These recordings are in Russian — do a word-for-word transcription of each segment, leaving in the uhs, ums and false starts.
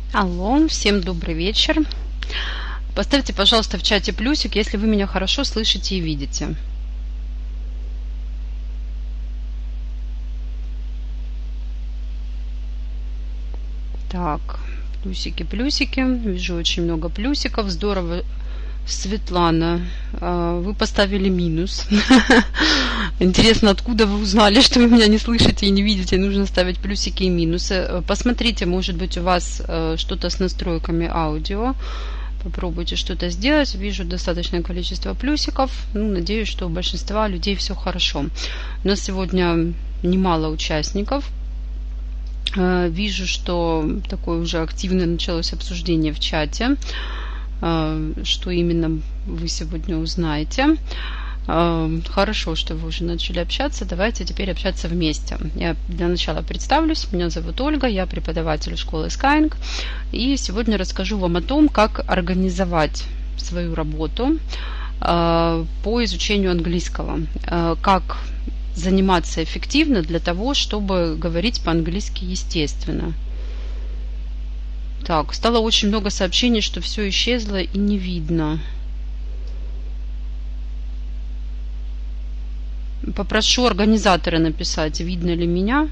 Алло, всем добрый вечер. Поставьте, пожалуйста, в чате плюсик, если вы меня хорошо слышите и видите. Так, плюсики, плюсики. Вижу очень много плюсиков. Здорово. Светлана, вы поставили минус. Интересно, откуда вы узнали, что вы меня не слышите и не видите? Нужно ставить плюсики и минусы. Посмотрите, может быть, у вас что-то с настройками аудио. Попробуйте что-то сделать. Вижу достаточное количество плюсиков. Ну, надеюсь, что у большинства людей все хорошо. У нас сегодня немало участников. Вижу, что такое уже активное началось обсуждение в чате. Что именно вы сегодня узнаете. Хорошо, что вы уже начали общаться. Давайте теперь общаться вместе. Я для начала представлюсь. Меня зовут Ольга, я преподаватель школы Skyeng. И сегодня расскажу вам о том, как организовать свою работу по изучению английского. Как заниматься эффективно для того, чтобы говорить по-английски естественно. Так, стало очень много сообщений, что все исчезло и не видно. Попрошу организатора написать, видно ли меня.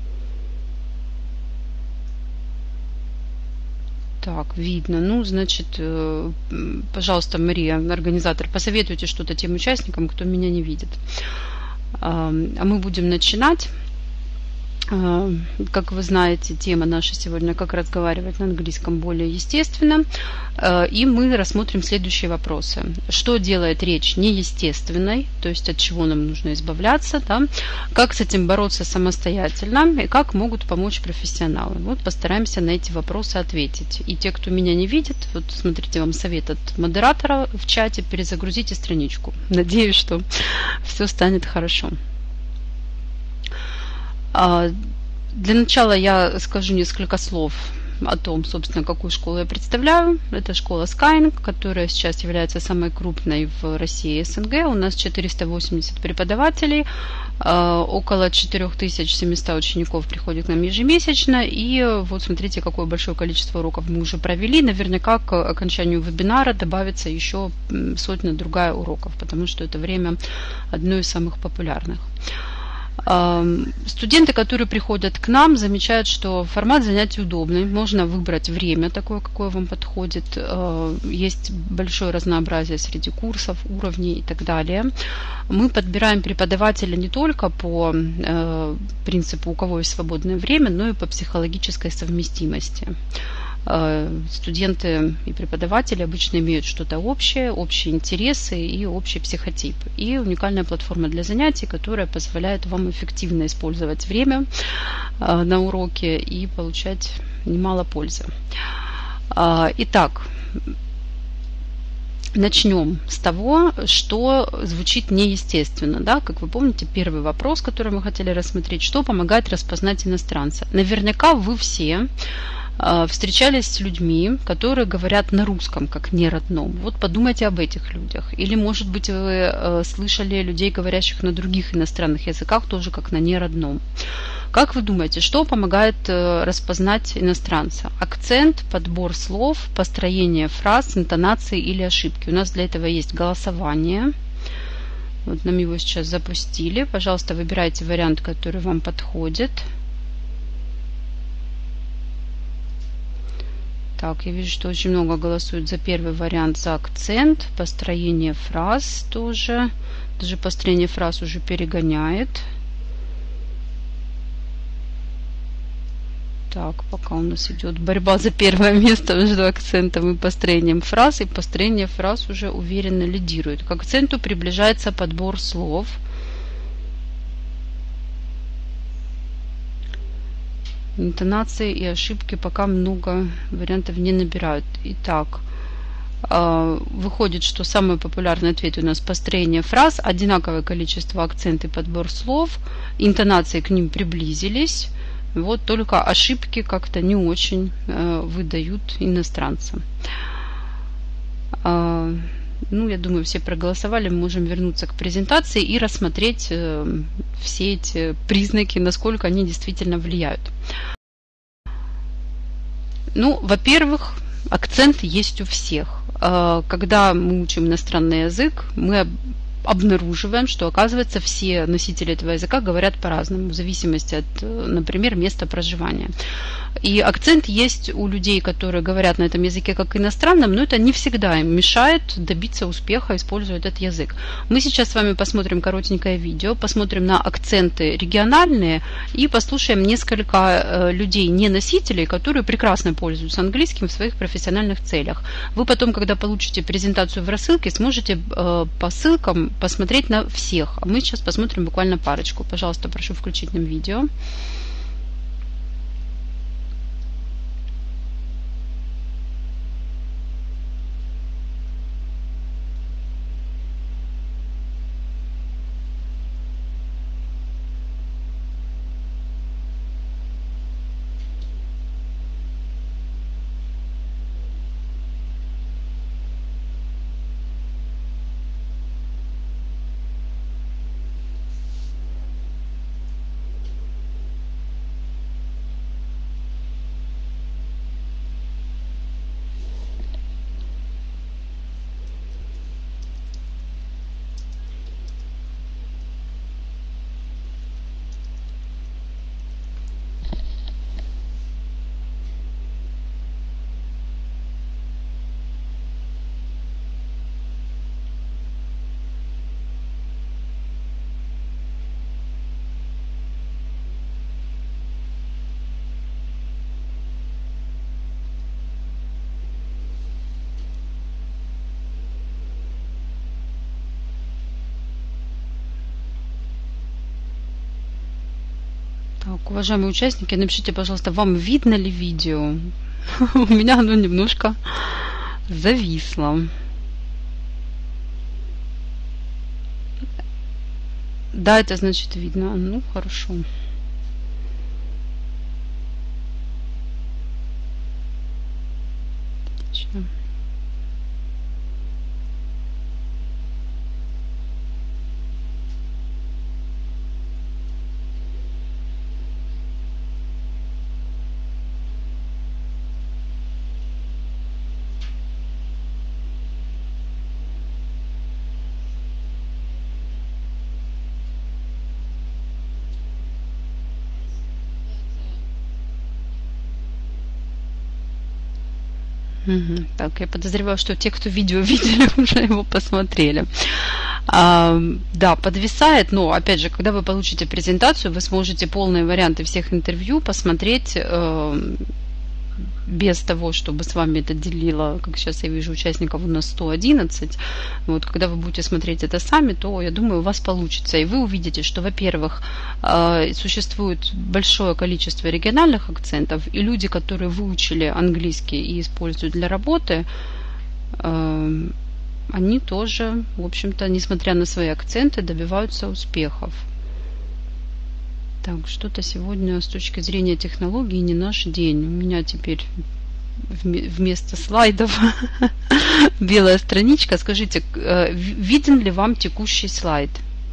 Так, видно. Ну, значит, пожалуйста, Мария, организатор, посоветуйте что-то тем участникам, кто меня не видит. А мы будем начинать. Как вы знаете, тема наша сегодня «Как разговаривать на английском более естественно». И мы рассмотрим следующие вопросы. Что делает речь неестественной, то есть от чего нам нужно избавляться, да? Как с этим бороться самостоятельно и как могут помочь профессионалы. Вот постараемся на эти вопросы ответить. И те, кто меня не видит, вот смотрите, вам совет от модератора в чате, перезагрузите страничку. Надеюсь, что все станет хорошо. Для начала я скажу несколько слов о том, собственно, какую школу я представляю. Это школа Skyeng, которая сейчас является самой крупной в России и СНГ. У нас четыреста восемьдесят преподавателей, около четыре тысячи семьсот учеников приходит к нам ежемесячно. И вот смотрите, какое большое количество уроков мы уже провели. Наверняка к окончанию вебинара добавится еще сотня другая уроков, потому что это время одно из самых популярных. Студенты, которые приходят к нам, замечают, что формат занятий удобный. Можно выбрать время такое, какое вам подходит. Есть большое разнообразие среди курсов, уровней и так далее. Мы подбираем преподавателя не только по принципу, у кого есть свободное время, но и по психологической совместимости. Студенты и преподаватели обычно имеют что-то общее, общие интересы и общий психотип. И уникальная платформа для занятий, которая позволяет вам эффективно использовать время на уроке и получать немало пользы. Итак, начнем с того, что звучит неестественно. Да? Как вы помните, первый вопрос, который мы хотели рассмотреть, что помогает распознать иностранца. Наверняка вы все встречались с людьми, которые говорят на русском, как неродном. Вот подумайте об этих людях. Или, может быть, вы слышали людей, говорящих на других иностранных языках, тоже как на неродном. Как вы думаете, что помогает распознать иностранца? Акцент, подбор слов, построение фраз, интонации или ошибки. У нас для этого есть голосование. Вот нам его сейчас запустили. Пожалуйста, выбирайте вариант, который вам подходит. Так, я вижу, что очень много голосуют за первый вариант, за акцент, построение фраз тоже. Даже построение фраз уже перегоняет. Так, пока у нас идет борьба за первое место между акцентом и построением фраз, и построение фраз уже уверенно лидирует. К акценту приближается подбор слов. Интонации и ошибки пока много вариантов не набирают. Итак, выходит, что самый популярный ответ у нас построение фраз, одинаковое количество акцент и подбор слов, интонации к ним приблизились, вот только ошибки как-то не очень выдают иностранцам. Ну, я думаю, все проголосовали, мы можем вернуться к презентации и рассмотреть э, все эти признаки, насколько они действительно влияют. Ну, во-первых, акцент есть у всех. Когда мы учим иностранный язык, мы обнаруживаем, что, оказывается, все носители этого языка говорят по-разному, в зависимости от, например, места проживания. И акцент есть у людей, которые говорят на этом языке как иностранном, но это не всегда им мешает добиться успеха, используя этот язык. Мы сейчас с вами посмотрим коротенькое видео, посмотрим на акценты региональные и послушаем несколько людей, не носителей, которые прекрасно пользуются английским в своих профессиональных целях. Вы потом, когда получите презентацию в рассылке, сможете по ссылкам посмотреть на всех. А мы сейчас посмотрим буквально парочку. Пожалуйста, прошу включить нам видео. Так, уважаемые участники, напишите, пожалуйста, вам видно ли видео? У меня оно немножко зависло. Да, это значит видно. Ну, хорошо. Отлично. Угу. Так, я подозреваю, что те, кто видео видели, уже его посмотрели. А, да, подвисает, но, опять же, когда вы получите презентацию, вы сможете полные варианты всех интервью посмотреть э, без того, чтобы с вами это делило, как сейчас я вижу, участников у нас сто одиннадцать. Вот, когда вы будете смотреть это сами, то, я думаю, у вас получится. И вы увидите, что, во-первых, э, существует большое количество региональных акцентов, и люди, которые выучили английский и используют для работы, э, они тоже, в общем-то, несмотря на свои акценты, добиваются успехов. Так, что-то сегодня с точки зрения технологии не наш день. У меня теперь вместо слайдов белая страничка. Скажите, виден ли вам текущий слайд?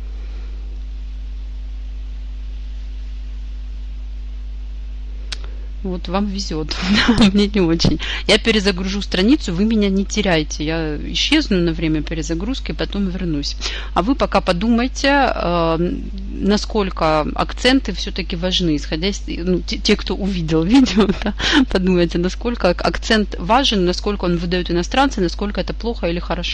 Вот вам везет, мне не очень. Я перезагружу страницу, вы меня не теряйте. Я исчезну на время перезагрузки, потом вернусь. А вы пока подумайте, насколько акценты все-таки важны. Исходя из, ну, те, те, кто увидел видео, да, подумайте, насколько акцент важен, насколько он выдает иностранцы, насколько это плохо или хорошо.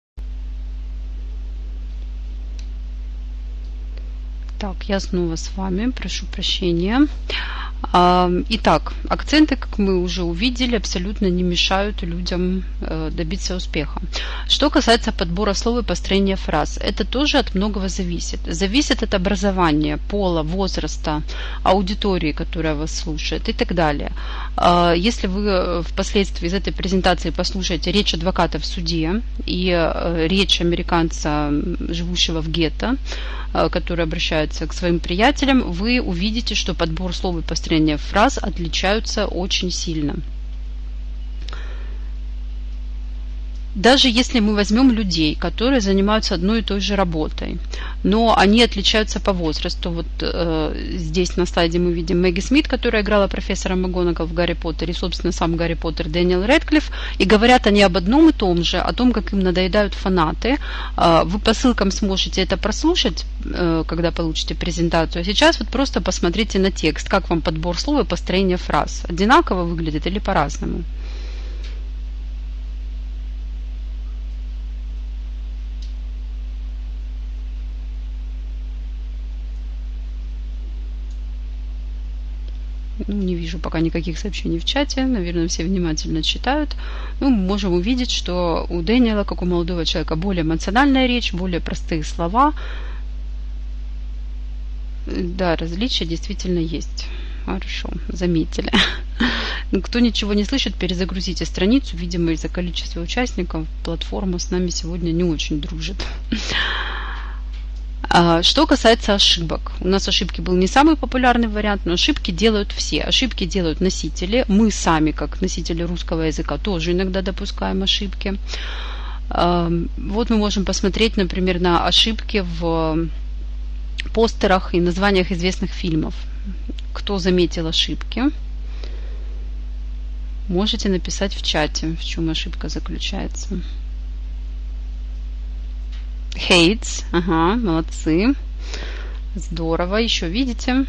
Так, я снова с вами, прошу прощения. Итак, акценты, как мы уже увидели, абсолютно не мешают людям добиться успеха. Что касается подбора слов и построения фраз, это тоже от многого зависит. Зависит от образования, пола, возраста, аудитории, которая вас слушает и так далее. Если вы впоследствии из этой презентации послушаете речь адвоката в суде и речь американца, живущего в гетто, который обращается к своим приятелям, вы увидите, что подбор слов и построение фраз отличаются очень сильно. даже если мы возьмем людей, которые занимаются одной и той же работой, но они отличаются по возрасту. Вот э, здесь на слайде мы видим Мэгги Смит, которая играла профессора МакГонагал в «Гарри Поттере», и, собственно, сам Гарри Поттер Дэниел Рэдклифф, и говорят они об одном и том же, о том, как им надоедают фанаты. Э, вы по ссылкам сможете это прослушать, э, когда получите презентацию. А сейчас вот просто посмотрите на текст, как вам подбор слов и построение фраз. Одинаково выглядит или по-разному? Ну, не вижу пока никаких сообщений в чате. Наверное, все внимательно читают. Ну, мы можем увидеть, что у Дэниела, как у молодого человека, более эмоциональная речь, более простые слова. Да, различия действительно есть. Хорошо, заметили. Кто ничего не слышит, перезагрузите страницу. Видимо, из-за количества участников платформа с нами сегодня не очень дружит. Что касается ошибок. У нас ошибки был не самый популярный вариант, но ошибки делают все. Ошибки делают носители. Мы сами, как носители русского языка, тоже иногда допускаем ошибки. Вот мы можем посмотреть, например, на ошибки в постерах и названиях известных фильмов. Кто заметил ошибки? Можете написать в чате, в чем ошибка заключается. Hates. Ага, молодцы. Здорово. Еще видите?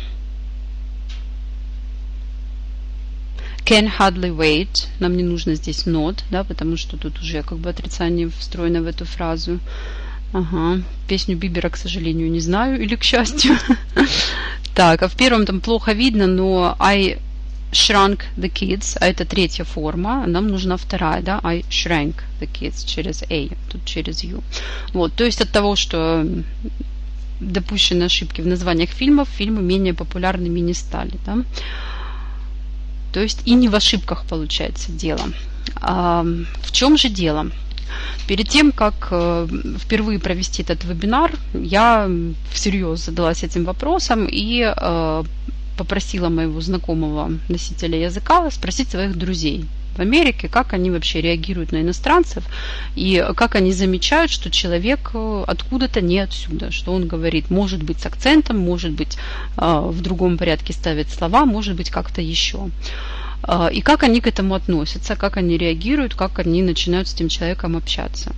Can hardly wait. Нам не нужно здесь not, да, потому что тут уже как бы отрицание встроено в эту фразу. Ага. Песню Бибера, к сожалению, не знаю, или к счастью. Так, а в первом там плохо видно, но I shrunk the kids, а это третья форма, нам нужна вторая, да, I shrank the kids через A, тут через U. Вот, то есть от того, что допущены ошибки в названиях фильмов, фильмы менее популярными не стали, да. То есть и не в ошибках получается дело. А в чем же дело? Перед тем, как э, впервые провести этот вебинар, я всерьез задалась этим вопросом и э, попросила моего знакомого носителя языка спросить своих друзей в Америке, как они вообще реагируют на иностранцев и как они замечают, что человек откуда-то не отсюда, что он говорит, может быть, с акцентом, может быть, э, в другом порядке ставит слова, может быть, как-то еще. И как они к этому относятся, как они реагируют, как они начинают с этим человеком общаться.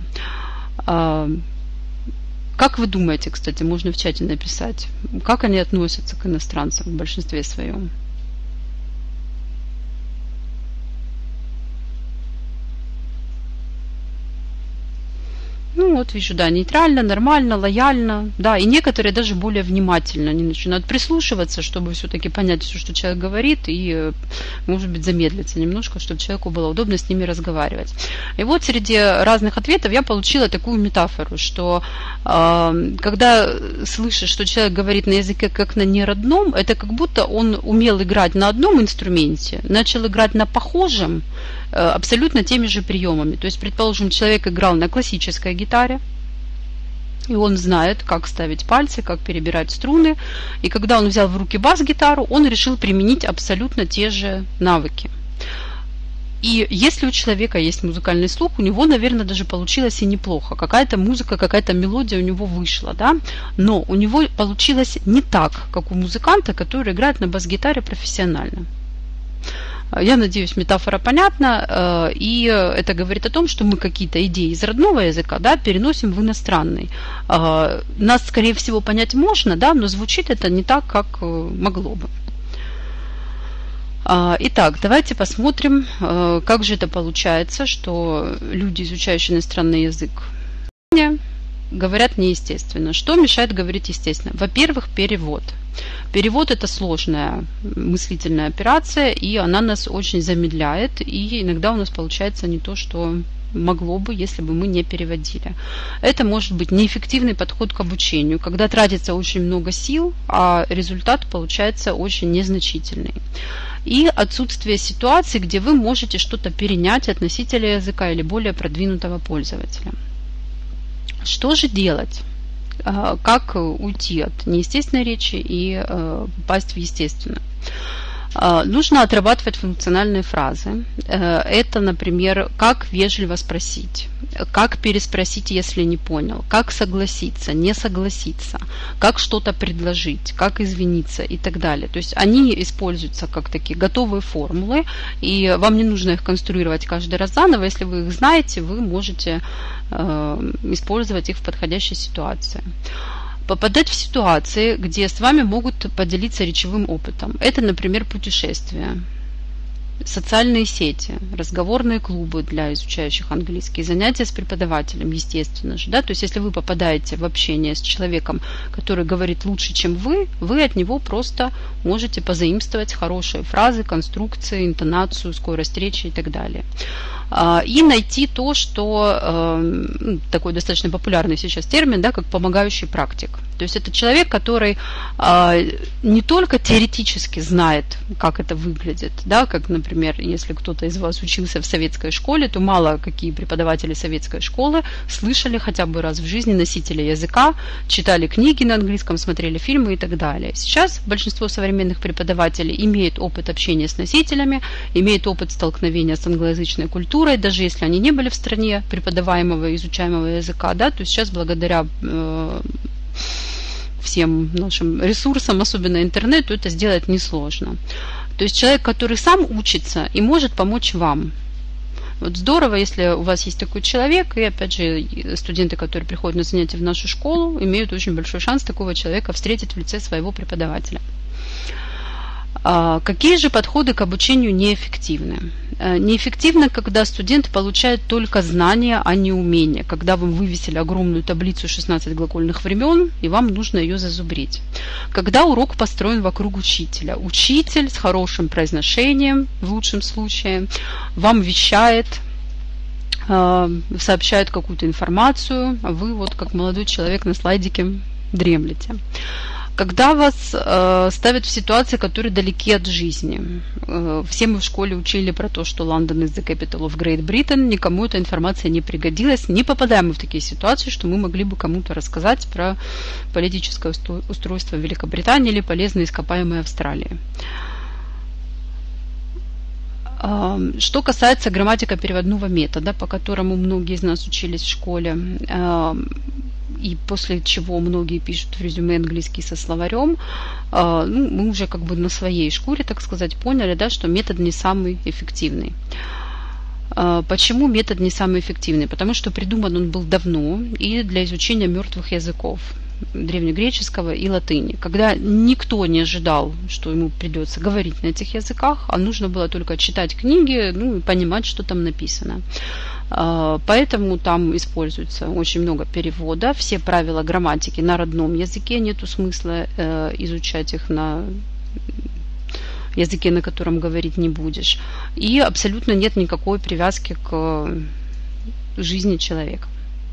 Как вы думаете, кстати, можно в чате написать, как они относятся к иностранцам в большинстве своем? Ну, вот вижу, да, нейтрально, нормально, лояльно, да, и некоторые даже более внимательно, они начинают прислушиваться, чтобы все-таки понять все, что человек говорит, и, может быть, замедлиться немножко, чтобы человеку было удобно с ними разговаривать. И вот среди разных ответов я получила такую метафору, что э, когда слышишь, что человек говорит на языке как на неродном, это как будто он умел играть на одном инструменте, начал играть на похожем, абсолютно теми же приемами. То есть, предположим, человек играл на классической гитаре, и он знает, как ставить пальцы, как перебирать струны. И когда он взял в руки бас-гитару, он решил применить абсолютно те же навыки. И если у человека есть музыкальный слух, у него, наверное, даже получилось и неплохо. Какая-то музыка, какая-то мелодия у него вышла, да? Но у него получилось не так, как у музыканта, который играет на бас-гитаре профессионально. Я надеюсь, метафора понятна, и это говорит о том, что мы какие-то идеи из родного языка, да, переносим в иностранный. Нас, скорее всего, понять можно, да, но звучит это не так, как могло бы. Итак, давайте посмотрим, как же это получается, что люди, изучающие иностранный язык, говорят неестественно. Что мешает говорить естественно? Во-первых, перевод. Перевод – это сложная мыслительная операция, и она нас очень замедляет, и иногда у нас получается не то, что могло бы, если бы мы не переводили. Это может быть неэффективный подход к обучению, когда тратится очень много сил, а результат получается очень незначительный. И отсутствие ситуации, где вы можете что-то перенять от носителя языка или более продвинутого пользователя. Что же делать? Как уйти от неестественной речи и попасть в естественную? Нужно отрабатывать функциональные фразы. Это, например, как вежливо спросить, как переспросить, если не понял, как согласиться, не согласиться, как что-то предложить, как извиниться и так далее. То есть они используются как такие готовые формулы, и вам не нужно их конструировать каждый раз заново. Если вы их знаете, вы можете использовать их в подходящей ситуации. Попадать в ситуации, где с вами могут поделиться речевым опытом. Это, например, путешествия, социальные сети, разговорные клубы для изучающих английский, занятия с преподавателем, естественно же. Да? То есть, если вы попадаете в общение с человеком, который говорит лучше, чем вы, вы от него просто можете позаимствовать хорошие фразы, конструкции, интонацию, скорость речи и так далее. И найти то, что такой достаточно популярный сейчас термин, да, как помогающий практик. То есть это человек, который не только теоретически знает, как это выглядит, да, как, например, если кто-то из вас учился в советской школе, то мало какие преподаватели советской школы слышали хотя бы раз в жизни носителя языка, читали книги на английском, смотрели фильмы и так далее. Сейчас большинство современных преподавателей имеют опыт общения с носителями, имеют опыт столкновения с англоязычной культурой, даже если они не были в стране преподаваемого и изучаемого языка, да, то сейчас благодаря э, всем нашим ресурсам, особенно интернету, это сделать несложно. То есть человек, который сам учится и может помочь вам. Вот здорово, если у вас есть такой человек, и опять же студенты, которые приходят на занятия в нашу школу, имеют очень большой шанс такого человека встретить в лице своего преподавателя. Какие же подходы к обучению неэффективны? Неэффективно, когда студент получает только знания, а не умения, когда вам вывесили огромную таблицу шестнадцать глагольных времен, и вам нужно ее зазубрить. Когда урок построен вокруг учителя. Учитель с хорошим произношением, в лучшем случае, вам вещает, сообщает какую-то информацию, а вы вот как молодой человек на слайдике дремлете. Когда вас э, ставят в ситуации, которые далеки от жизни. Э, все мы в школе учили про то, что Лондон is the capital of Great Britain. Никому эта информация не пригодилась. Не попадаем мы в такие ситуации, что мы могли бы кому-то рассказать про политическое устройство Великобритании или полезные ископаемые Австралии. Э, что касается грамматико-переводного метода, по которому многие из нас учились в школе, э, и после чего многие пишут в резюме английский со словарем, ну, мы уже как бы на своей шкуре, так сказать, поняли, да, что метод не самый эффективный. Почему метод не самый эффективный? Потому что придуман он был давно и для изучения мертвых языков, древнегреческого и латыни, когда никто не ожидал, что ему придется говорить на этих языках, а нужно было только читать книги, ну, и понимать, что там написано. Поэтому там используется очень много перевода, все правила грамматики на родном языке, нету смысла изучать их на языке, на котором говорить не будешь. И абсолютно нет никакой привязки к жизни человека.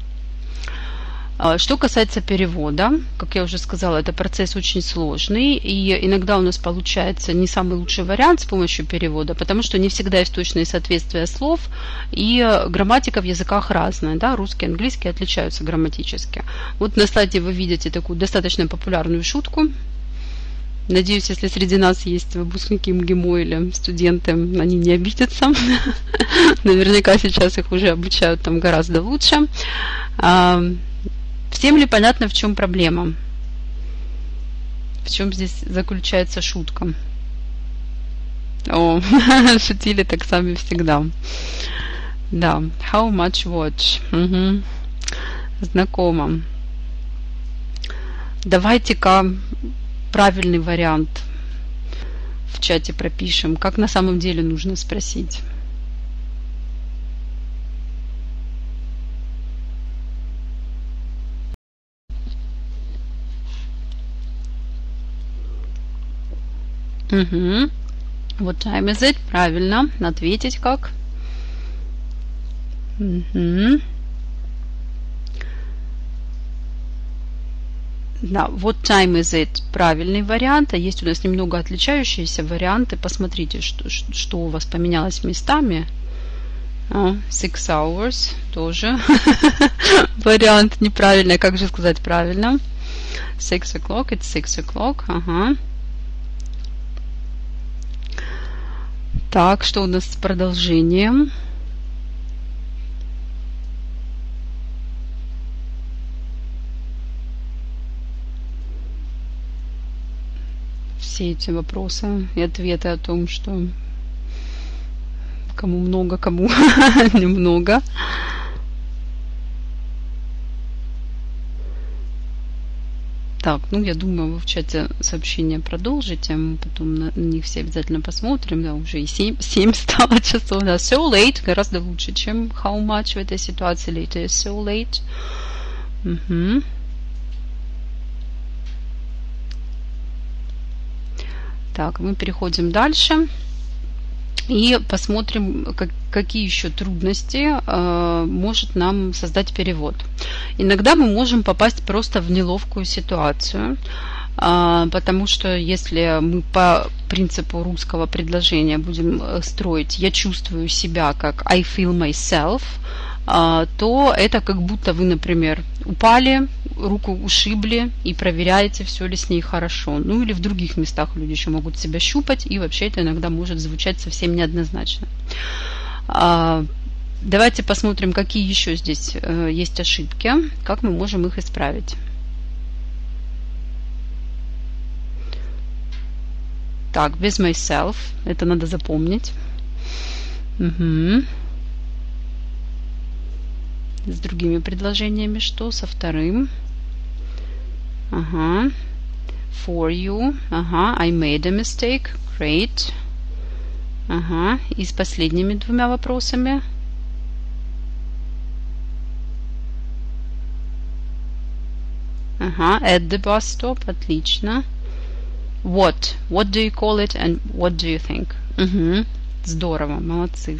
Что касается перевода, как я уже сказала, это процесс очень сложный, и иногда у нас получается не самый лучший вариант с помощью перевода, потому что не всегда есть точное соответствие слов, и грамматика в языках разная, да, русский и английский отличаются грамматически. Вот на слайде вы видите такую достаточно популярную шутку. Надеюсь, если среди нас есть выпускники МГИМО или студенты, они не обидятся. Наверняка сейчас их уже обучают там гораздо лучше. Всем ли понятно, в чем проблема? В чем здесь заключается шутка? О, шутили так сами всегда. Да, how much watch? Угу. Знакомо. Давайте-ка правильный вариант в чате пропишем. Как на самом деле нужно спросить? Угу. What time is it? Правильно. Ответить как? Угу. Да, what time is it? Правильный вариант. А есть у нас немного отличающиеся варианты. Посмотрите, что, что у вас поменялось местами. Oh, six hours. Тоже вариант неправильный. Как же сказать правильно? Six o'clock. It's six o'clock. Ага. Так, что у нас с продолжением? Все эти вопросы и ответы о том, что кому много, кому немного. Так, ну я думаю, вы в чате сообщения продолжите, мы потом на них все обязательно посмотрим, да, уже и семь стало часов, да, so late гораздо лучше, чем how much в этой ситуации, later is so late. Угу. Так, мы переходим дальше и посмотрим, как, какие еще трудности э, может нам создать перевод. Иногда мы можем попасть просто в неловкую ситуацию, э, потому что если мы по принципу русского предложения будем строить «я чувствую себя» как «I feel myself», э, то это как будто вы, например, упали, руку ушибли и проверяете, все ли с ней хорошо. Ну или в других местах люди еще могут себя щупать, и вообще это иногда может звучать совсем неоднозначно. Давайте посмотрим, какие еще здесь есть ошибки, как мы можем их исправить. Так, with myself, это надо запомнить. Угу. С другими предложениями что? Со вторым. Ага. For you. Ага. I made a mistake. Great. Ага. И с последними двумя вопросами. Ага. At the bus stop. Отлично. What? What do you call it and what do you think? Угу. Здорово. Молодцы.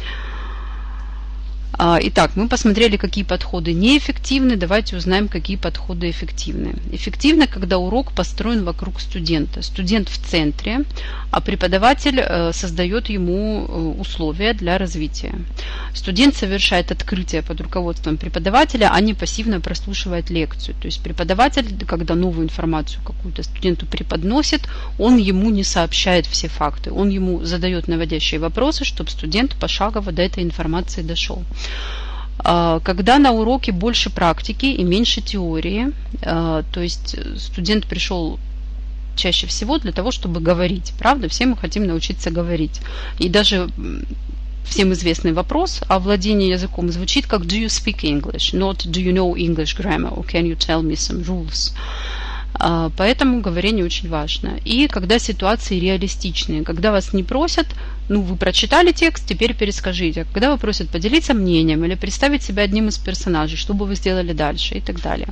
Итак, мы посмотрели, какие подходы неэффективны. Давайте узнаем, какие подходы эффективны. Эффективно, когда урок построен вокруг студента. Студент в центре, а преподаватель создает ему условия для развития. Студент совершает открытие под руководством преподавателя, а не пассивно прослушивает лекцию. То есть преподаватель, когда новую информацию какую-то студенту преподносит, он ему не сообщает все факты. Он ему задает наводящие вопросы, чтобы студент пошагово до этой информации дошел. Когда на уроке больше практики и меньше теории, то есть студент пришел чаще всего для того, чтобы говорить, правда? Все мы хотим научиться говорить. И даже всем известный вопрос о владении языком звучит как do you speak English, not do you know English grammar, or can you tell me some rules? Поэтому говорение очень важно. И когда ситуации реалистичные, когда вас не просят, ну, вы прочитали текст, теперь перескажите. Когда вас просят поделиться мнением или представить себя одним из персонажей, что бы вы сделали дальше и так далее.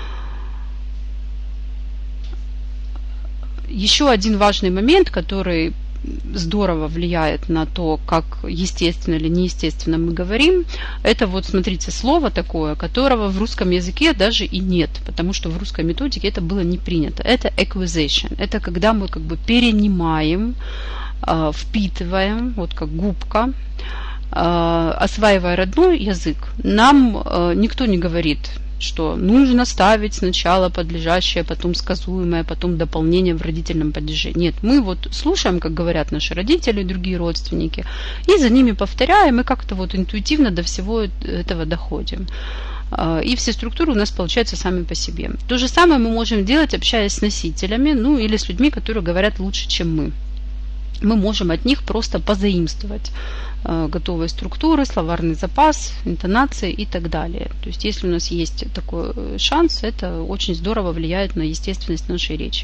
Еще один важный момент, который здорово влияет на то, как естественно или неестественно мы говорим, это вот, смотрите, слово такое, которого в русском языке даже и нет, потому что в русской методике это было не принято. Это acquisition. Это когда мы как бы перенимаем, э, впитываем, вот как губка, э, осваивая родной язык. Нам э, никто не говорит, что нужно ставить сначала подлежащее, потом сказуемое, потом дополнение в родительном падеже. Нет, мы вот слушаем, как говорят наши родители и другие родственники, и за ними повторяем, и как-то вот интуитивно до всего этого доходим. И все структуры у нас получаются сами по себе. То же самое мы можем делать, общаясь с носителями, ну или с людьми, которые говорят лучше, чем мы. Мы можем от них просто позаимствовать готовые структуры, словарный запас, интонации и так далее. То есть если у нас есть такой шанс, это очень здорово влияет на естественность нашей речи.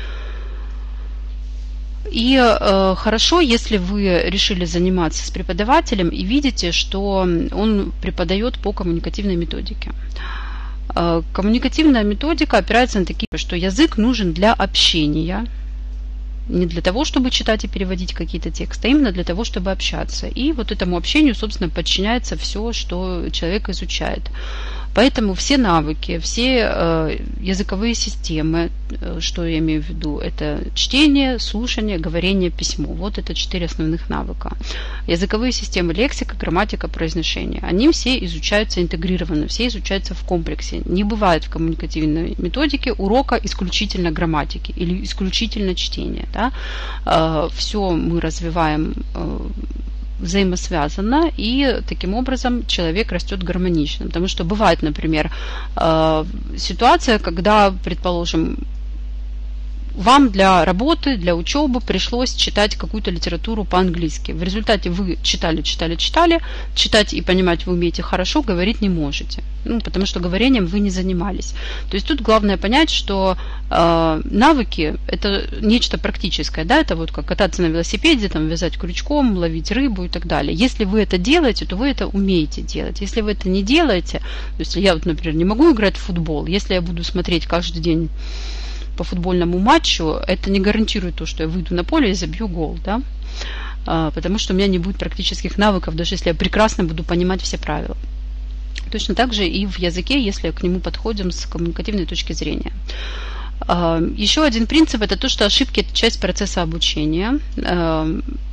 И э, хорошо, если вы решили заниматься с преподавателем и видите, что он преподает по коммуникативной методике. Э, коммуникативная методика опирается на такие, что язык нужен для общения, не для того, чтобы читать и переводить какие-то тексты, а именно для того, чтобы общаться. И вот этому общению, собственно, подчиняется все, что человек изучает. Поэтому все навыки, все э, языковые системы, э, что я имею в виду, это чтение, слушание, говорение, письмо. Вот это четыре основных навыка. Языковые системы: лексика, грамматика, произношение. Они все изучаются интегрированно, все изучаются в комплексе. Не бывает в коммуникативной методике урока исключительно грамматики или исключительно чтения. Да? Э, все мы развиваем э, взаимосвязано, и таким образом человек растет гармонично. Потому что бывает, например, ситуация, когда, предположим, вам для работы, для учебы пришлось читать какую-то литературу по-английски. В результате вы читали, читали, читали, читать и понимать вы умеете хорошо, говорить не можете. Ну, потому что говорением вы не занимались. То есть тут главное понять, что э, навыки – это нечто практическое. Да? Это вот как кататься на велосипеде, там, вязать крючком, ловить рыбу и так далее. Если вы это делаете, то вы это умеете делать. Если вы это не делаете, то есть я, вот, например, не могу играть в футбол, если я буду смотреть каждый день по футбольному матчу, это не гарантирует то, что я выйду на поле и забью гол, да? а, потому что у меня не будет практических навыков, даже если я прекрасно буду понимать все правила. Точно так же и в языке, если к нему подходим с коммуникативной точки зрения. А, еще один принцип – это то, что ошибки – это часть процесса обучения. А,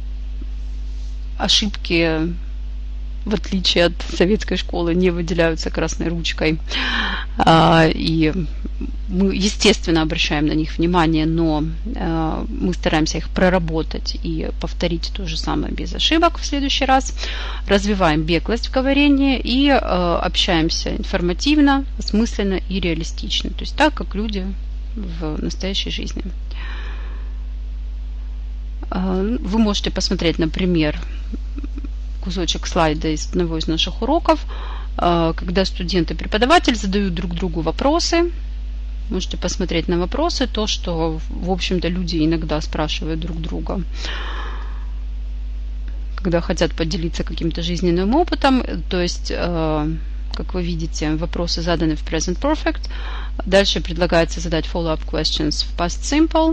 ошибки, в отличие от советской школы, не выделяются красной ручкой. И мы, естественно, обращаем на них внимание, но мы стараемся их проработать и повторить то же самое без ошибок в следующий раз. Развиваем беглость в говорении и общаемся информативно, осмысленно и реалистично. То есть так, как люди в настоящей жизни. Вы можете посмотреть, например, кусочек слайда из одного из наших уроков, когда студент и преподаватель задают друг другу вопросы. Можете посмотреть на вопросы, то, что, в общем-то, люди иногда спрашивают друг друга, когда хотят поделиться каким-то жизненным опытом. То есть, как вы видите, вопросы заданы в present perfect. Дальше предлагается задать follow-up questions в past simple.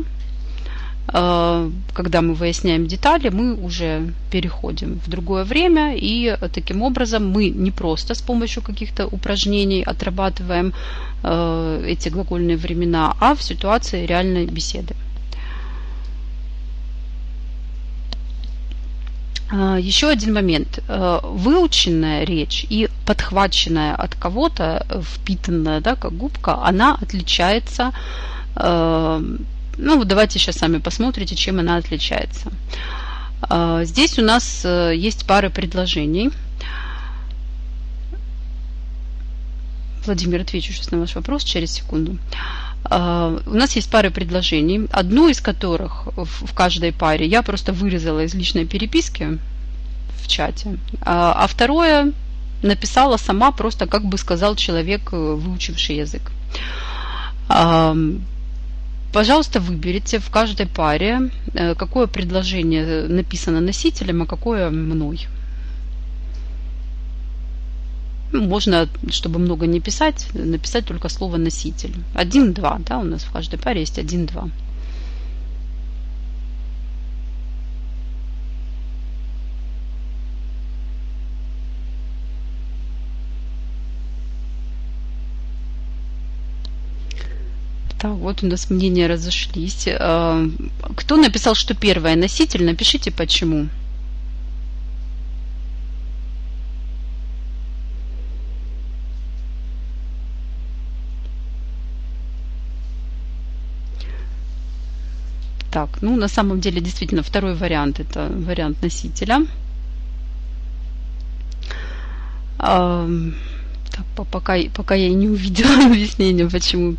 Когда мы выясняем детали, мы уже переходим в другое время, и таким образом мы не просто с помощью каких-то упражнений отрабатываем эти глагольные времена, а в ситуации реальной беседы. Еще один момент. Выученная речь и подхваченная от кого-то, впитанная, да, как губка, она отличается. Ну, вот давайте сейчас сами посмотрите, чем она отличается. Здесь у нас есть пара предложений. Владимир, отвечу сейчас на ваш вопрос через секунду. У нас есть пара предложений, одну из которых в каждой паре я просто вырезала из личной переписки в чате, а второе написала сама, просто как бы сказал человек, выучивший язык. Пожалуйста, выберите в каждой паре, какое предложение написано носителем, а какое мной. Можно, чтобы много не писать, написать только слово носитель. Один-два, да, у нас в каждой паре есть один-два. Так, вот у нас мнения разошлись. Кто написал, что первое носитель, напишите почему. Так, ну на самом деле действительно второй вариант, это вариант носителя. Так, пока, пока я не увидела объяснения, почему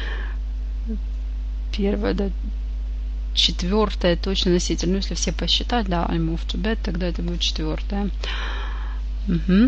первое, да, четвертое точно носитель. Ну, если все посчитать, да, I move to bed, тогда это будет четвертое. Угу.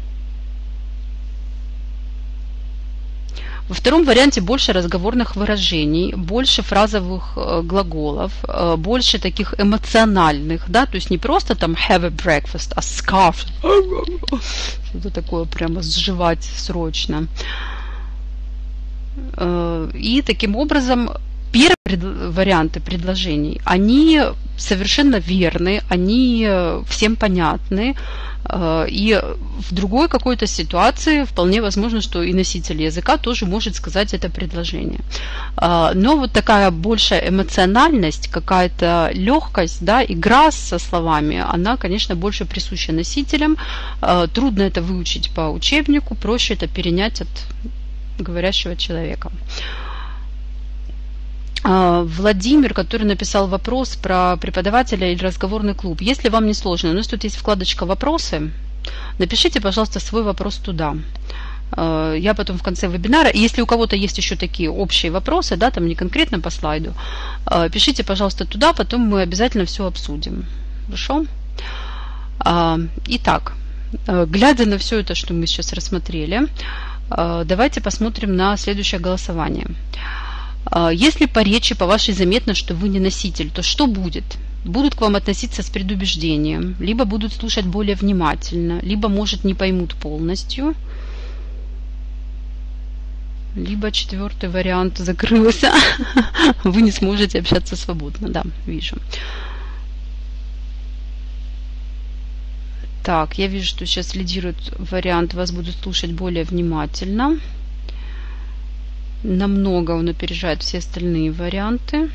Во втором варианте больше разговорных выражений, больше фразовых э, глаголов, э, больше таких эмоциональных, да, то есть не просто там have a breakfast, а scarf, что-то такое прямо сживать срочно. Э, и таким образом первые пред, варианты предложений, они совершенно верны, они всем понятны, и в другой какой-то ситуации вполне возможно, что и носитель языка тоже может сказать это предложение. Но вот такая большая эмоциональность, какая-то легкость, да, игра со словами, она, конечно, больше присуща носителям. Трудно это выучить по учебнику, проще это перенять от говорящего человека. Владимир, который написал вопрос про преподавателя или разговорный клуб. Если вам не сложно, у нас тут есть вкладочка «Вопросы». Напишите, пожалуйста, свой вопрос туда. Я потом в конце вебинара, и если у кого-то есть еще такие общие вопросы, да, там не конкретно по слайду, пишите, пожалуйста, туда, потом мы обязательно все обсудим. Хорошо? Итак, глядя на все это, что мы сейчас рассмотрели, давайте посмотрим на следующее голосование. Если по речи, по вашей заметно, что вы не носитель, то что будет? Будут к вам относиться с предубеждением, либо будут слушать более внимательно, либо, может, не поймут полностью, либо четвертый вариант закрылся, вы не сможете общаться свободно. Да, вижу. Так, я вижу, что сейчас лидирует вариант, вас будут слушать более внимательно. Намного он опережает все остальные варианты.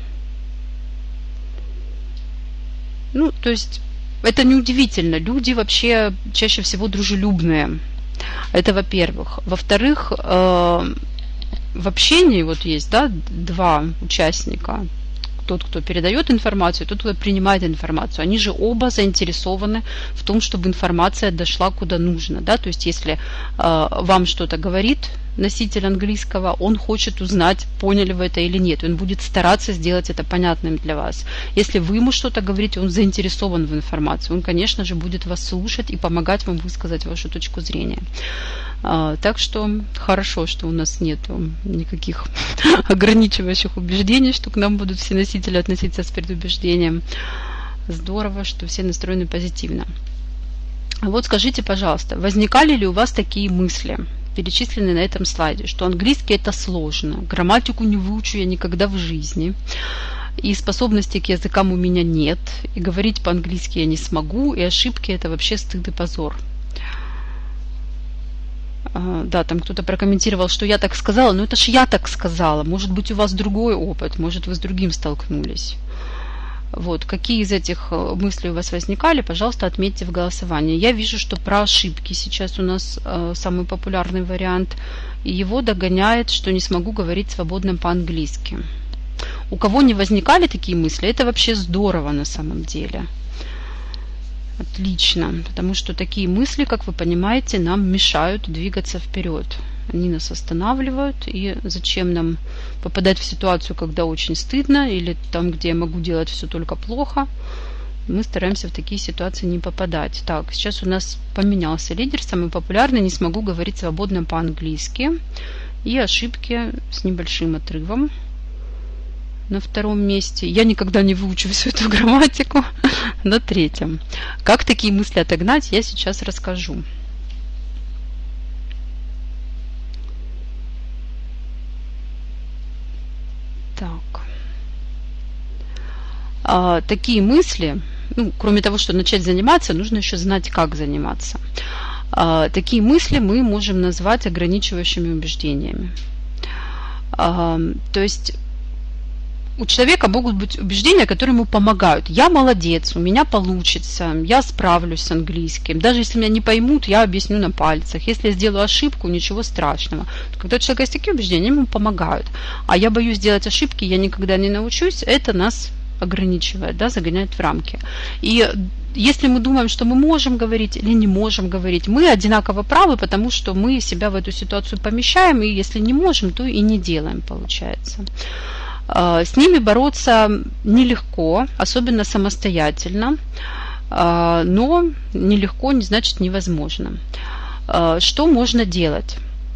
Ну, то есть, это неудивительно. Люди вообще чаще всего дружелюбные. Это во-первых. Во-вторых, э, в общении вот есть, да, два участника. Тот, кто передает информацию, тот, кто принимает информацию. Они же оба заинтересованы в том, чтобы информация дошла куда нужно. Да? То есть, если э, вам что-то говорит носитель английского, он хочет узнать, поняли вы это или нет. Он будет стараться сделать это понятным для вас. Если вы ему что-то говорите, он заинтересован в информации. Он, конечно же, будет вас слушать и помогать вам высказать вашу точку зрения. Так что хорошо, что у нас нет никаких ограничивающих убеждений, что к нам будут все носители относиться с предубеждением. Здорово, что все настроены позитивно. Вот скажите, пожалуйста, возникали ли у вас такие мысли, перечисленные на этом слайде, что английский это сложно, грамматику не выучу я никогда в жизни, и способностей к языкам у меня нет, и говорить по-английски я не смогу, и ошибки это вообще стыд и позор? Да, там кто-то прокомментировал, что я так сказала, но это ж я так сказала. Может быть, у вас другой опыт, может, вы с другим столкнулись. Вот, какие из этих мыслей у вас возникали, пожалуйста, отметьте в голосовании. Я вижу, что про ошибки сейчас у нас э, самый популярный вариант. И его догоняет, что не смогу говорить свободно по-английски. У кого не возникали такие мысли, это вообще здорово на самом деле. Отлично, потому что такие мысли, как вы понимаете, нам мешают двигаться вперед. Они нас останавливают, и зачем нам попадать в ситуацию, когда очень стыдно, или там, где я могу делать все только плохо, мы стараемся в такие ситуации не попадать. Так, сейчас у нас поменялся лидер, самый популярный, не смогу говорить свободно по-английски, и ошибки с небольшим отрывом. На втором месте. Я никогда не выучу всю эту грамматику. На третьем. Как такие мысли отогнать, я сейчас расскажу. Так. А, такие мысли, ну, кроме того, что начать заниматься, нужно еще знать, как заниматься. А, такие мысли мы можем назвать ограничивающими убеждениями. А, то есть у человека могут быть убеждения, которые ему помогают. Я молодец, у меня получится, я справлюсь с английским. Даже если меня не поймут, я объясню на пальцах. Если я сделаю ошибку, ничего страшного. Когда у человека есть такие убеждения, ему помогают. А я боюсь делать ошибки, я никогда не научусь, это нас ограничивает, да, загоняет в рамки. И если мы думаем, что мы можем говорить или не можем говорить, мы одинаково правы, потому что мы себя в эту ситуацию помещаем, и если не можем, то и не делаем, получается. С ними бороться нелегко, особенно самостоятельно, но нелегко не значит невозможно. Что можно делать?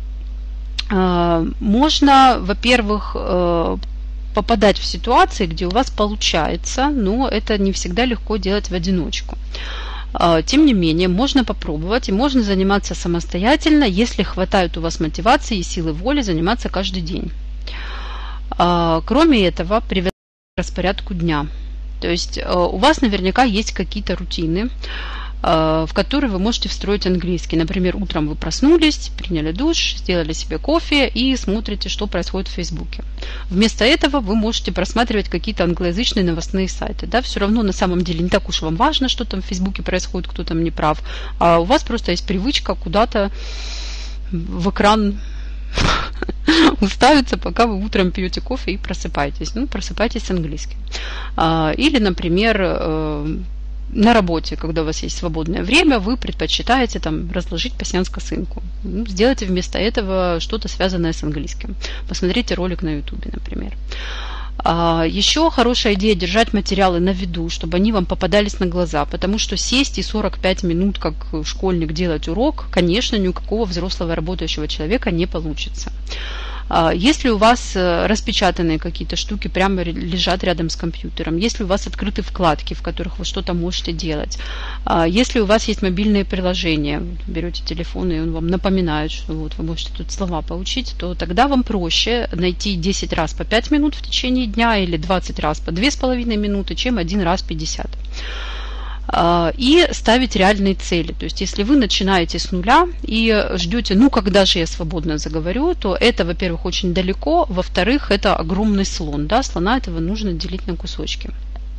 Можно, во-первых, попадать в ситуации, где у вас получается, но это не всегда легко делать в одиночку. Тем не менее, можно попробовать и можно заниматься самостоятельно, если хватает у вас мотивации и силы воли заниматься каждый день. Кроме этого, привязать к распорядку дня. То есть у вас наверняка есть какие-то рутины, в которые вы можете встроить английский. Например, утром вы проснулись, приняли душ, сделали себе кофе и смотрите, что происходит в Фейсбуке. Вместо этого вы можете просматривать какие-то англоязычные новостные сайты. Да? Все равно на самом деле не так уж вам важно, что там в Фейсбуке происходит, кто там не прав. А у вас просто есть привычка куда-то в экран уставиться, пока вы утром пьете кофе и просыпаетесь. Ну, просыпайтесь с английским. Или, например, на работе, когда у вас есть свободное время, вы предпочитаете там разложить пасьянс косынку. Ну, сделайте вместо этого что-то связанное с английским. Посмотрите ролик на ютубе, например. Еще хорошая идея держать материалы на виду, чтобы они вам попадались на глаза, потому что сесть и сорок пять минут, как школьник, делать урок, конечно, ни у какого взрослого работающего человека не получится. Если у вас распечатанные какие-то штуки прямо лежат рядом с компьютером, если у вас открыты вкладки, в которых вы что-то можете делать, если у вас есть мобильные приложения, берете телефон и он вам напоминает, что вот вы можете тут слова поучить, то тогда вам проще найти десять раз по пять минут в течение дня или двадцать раз по две с половиной минуты, чем один раз пятьдесят. И ставить реальные цели. То есть, если вы начинаете с нуля и ждете, ну, когда же я свободно заговорю, то это, во-первых, очень далеко, во-вторых, это огромный слон. Да? Слона этого нужно делить на кусочки.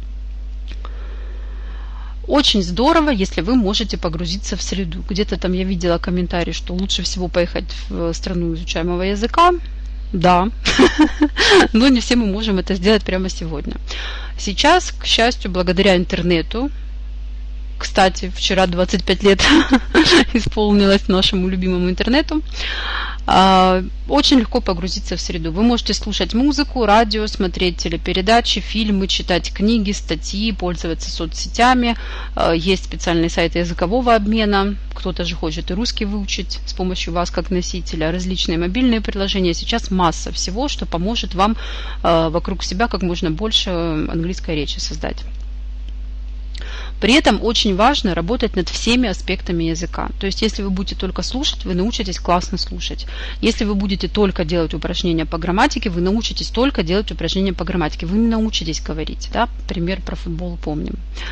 Очень здорово, если вы можете погрузиться в среду. Где-то там я видела комментарий, что лучше всего поехать в страну изучаемого языка. Да, но не все мы можем это сделать прямо сегодня. Сейчас, к счастью, благодаря интернету, кстати, вчера двадцать пять лет исполнилось нашему любимому интернету, очень легко погрузиться в среду. Вы можете слушать музыку, радио, смотреть телепередачи, фильмы, читать книги, статьи, пользоваться соцсетями. Есть специальные сайты языкового обмена. Кто-то же хочет и русский выучить с помощью вас как носителя. Различные мобильные приложения. Сейчас масса всего, что поможет вам вокруг себя как можно больше английской речи создать. При этом очень важно работать над всеми аспектами языка. То есть, если вы будете только слушать, вы научитесь классно слушать. Если вы будете только делать упражнения по грамматике, вы научитесь только делать упражнения по грамматике. Вы не научитесь говорить. Да? Пример про футбол помним.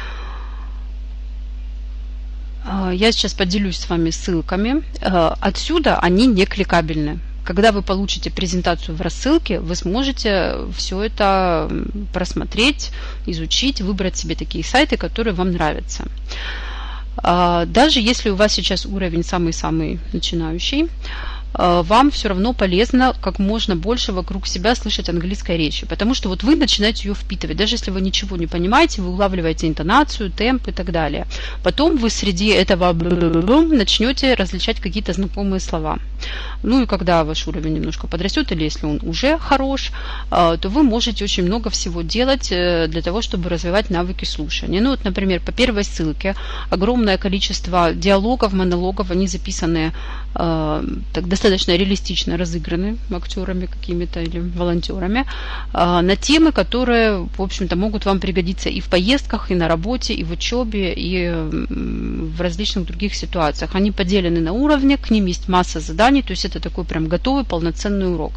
Я сейчас поделюсь с вами ссылками. Отсюда они не кликабельны. Когда вы получите презентацию в рассылке, вы сможете все это просмотреть, изучить, выбрать себе такие сайты, которые вам нравятся. Даже если у вас сейчас уровень самый-самый начинающий, вам все равно полезно как можно больше вокруг себя слышать английской речи, потому что вот вы начинаете ее впитывать, даже если вы ничего не понимаете, вы улавливаете интонацию, темп и так далее. Потом вы среди этого начнете различать какие-то знакомые слова. Ну и когда ваш уровень немножко подрастет, или если он уже хорош, то вы можете очень много всего делать для того, чтобы развивать навыки слушания. Ну вот, например, по первой ссылке огромное количество диалогов, монологов, они записаны так, достаточно реалистично разыграны актерами какими-то или волонтерами на темы, которые, в общем-то, могут вам пригодиться и в поездках, и на работе, и в учебе, и в различных других ситуациях. Они поделены на уровни, к ним есть масса заданий, то есть это такой прям готовый полноценный урок.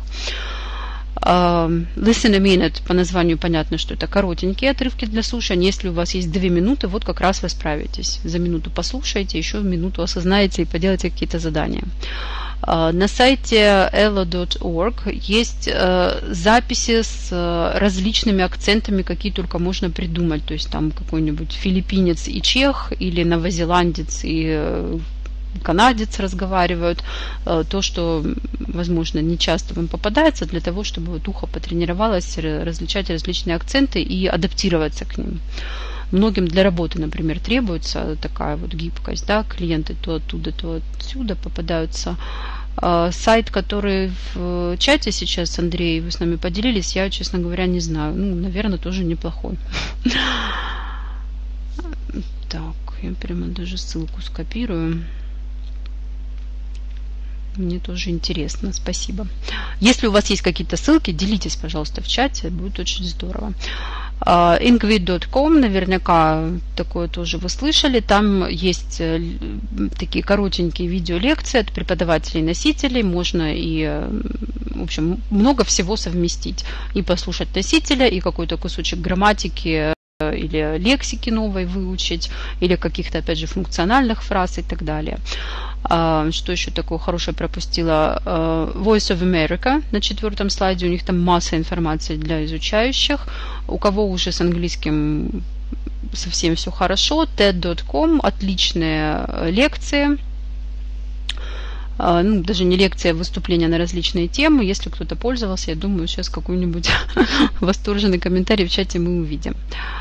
Listen a minute, по названию понятно, что это коротенькие отрывки для слушания. Если у вас есть две минуты, вот как раз вы справитесь. За минуту послушайте, еще минуту осознаете и поделайте какие-то задания. На сайте элла точка орг есть записи с различными акцентами, какие только можно придумать. То есть там какой-нибудь филиппинец и чех, или новозеландец и канадец разговаривают, то, что, возможно, не часто вам попадается, для того, чтобы вот ухо потренировалось различать различные акценты и адаптироваться к ним. Многим для работы, например, требуется такая вот гибкость, да, клиенты то оттуда, то отсюда попадаются. Сайт, который в чате сейчас, Андрей, вы с нами поделились, я, честно говоря, не знаю. Ну, наверное, тоже неплохой. Так, я прямо даже ссылку скопирую. Мне тоже интересно, спасибо. Если у вас есть какие-то ссылки, делитесь, пожалуйста, в чате, будет очень здорово. Inkvid точка ком, наверняка такое тоже вы слышали. Там есть такие коротенькие видеолекции от преподавателей и носителей. Можно и, в общем, много всего совместить. И послушать носителя, и какой-то кусочек грамматики или лексики новой выучить, или каких-то, опять же, функциональных фраз и так далее. Что еще такое хорошее пропустила? Voice of America на четвертом слайде. У них там масса информации для изучающих. У кого уже с английским совсем все хорошо, тед точка ком, отличные лекции. Ну, даже не лекция, а выступления на различные темы. Если кто-то пользовался, я думаю, сейчас какой-нибудь восторженный комментарий в чате мы увидим.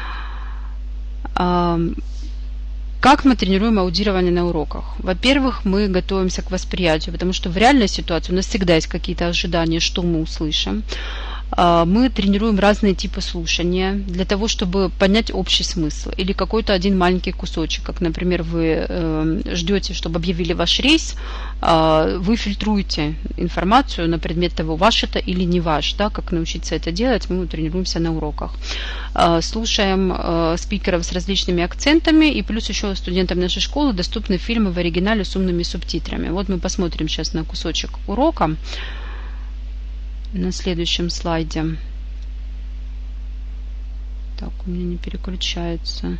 Как мы тренируем аудирование на уроках? Во-первых, мы готовимся к восприятию, потому что в реальной ситуации у нас всегда есть какие-то ожидания, что мы услышим. Мы тренируем разные типы слушания для того, чтобы понять общий смысл или какой-то один маленький кусочек. Как, например, вы ждете, чтобы объявили ваш рейс, вы фильтруете информацию на предмет того, ваш это или не ваш. Да? Как научиться это делать, мы тренируемся на уроках. Слушаем спикеров с различными акцентами, и плюс еще студентам нашей школы доступны фильмы в оригинале с умными субтитрами. Вот мы посмотрим сейчас на кусочек урока на следующем слайде. Так, у меня не переключается.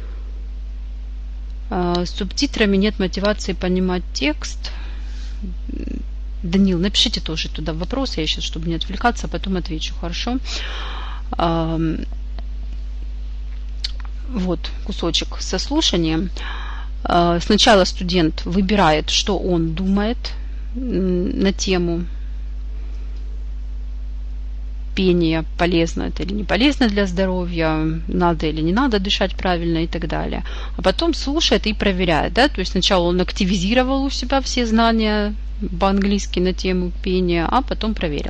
С субтитрами нет мотивации понимать текст. Данил, напишите тоже туда вопросы, я сейчас, чтобы не отвлекаться, а потом отвечу, хорошо? Вот кусочек со слушанием. Сначала студент выбирает, что он думает на тему пение, полезно это или не полезно для здоровья, надо или не надо дышать правильно и так далее. А потом слушает и проверяет. Да? То есть сначала он активизировал у себя все знания по-английски на тему пения, а потом проверил.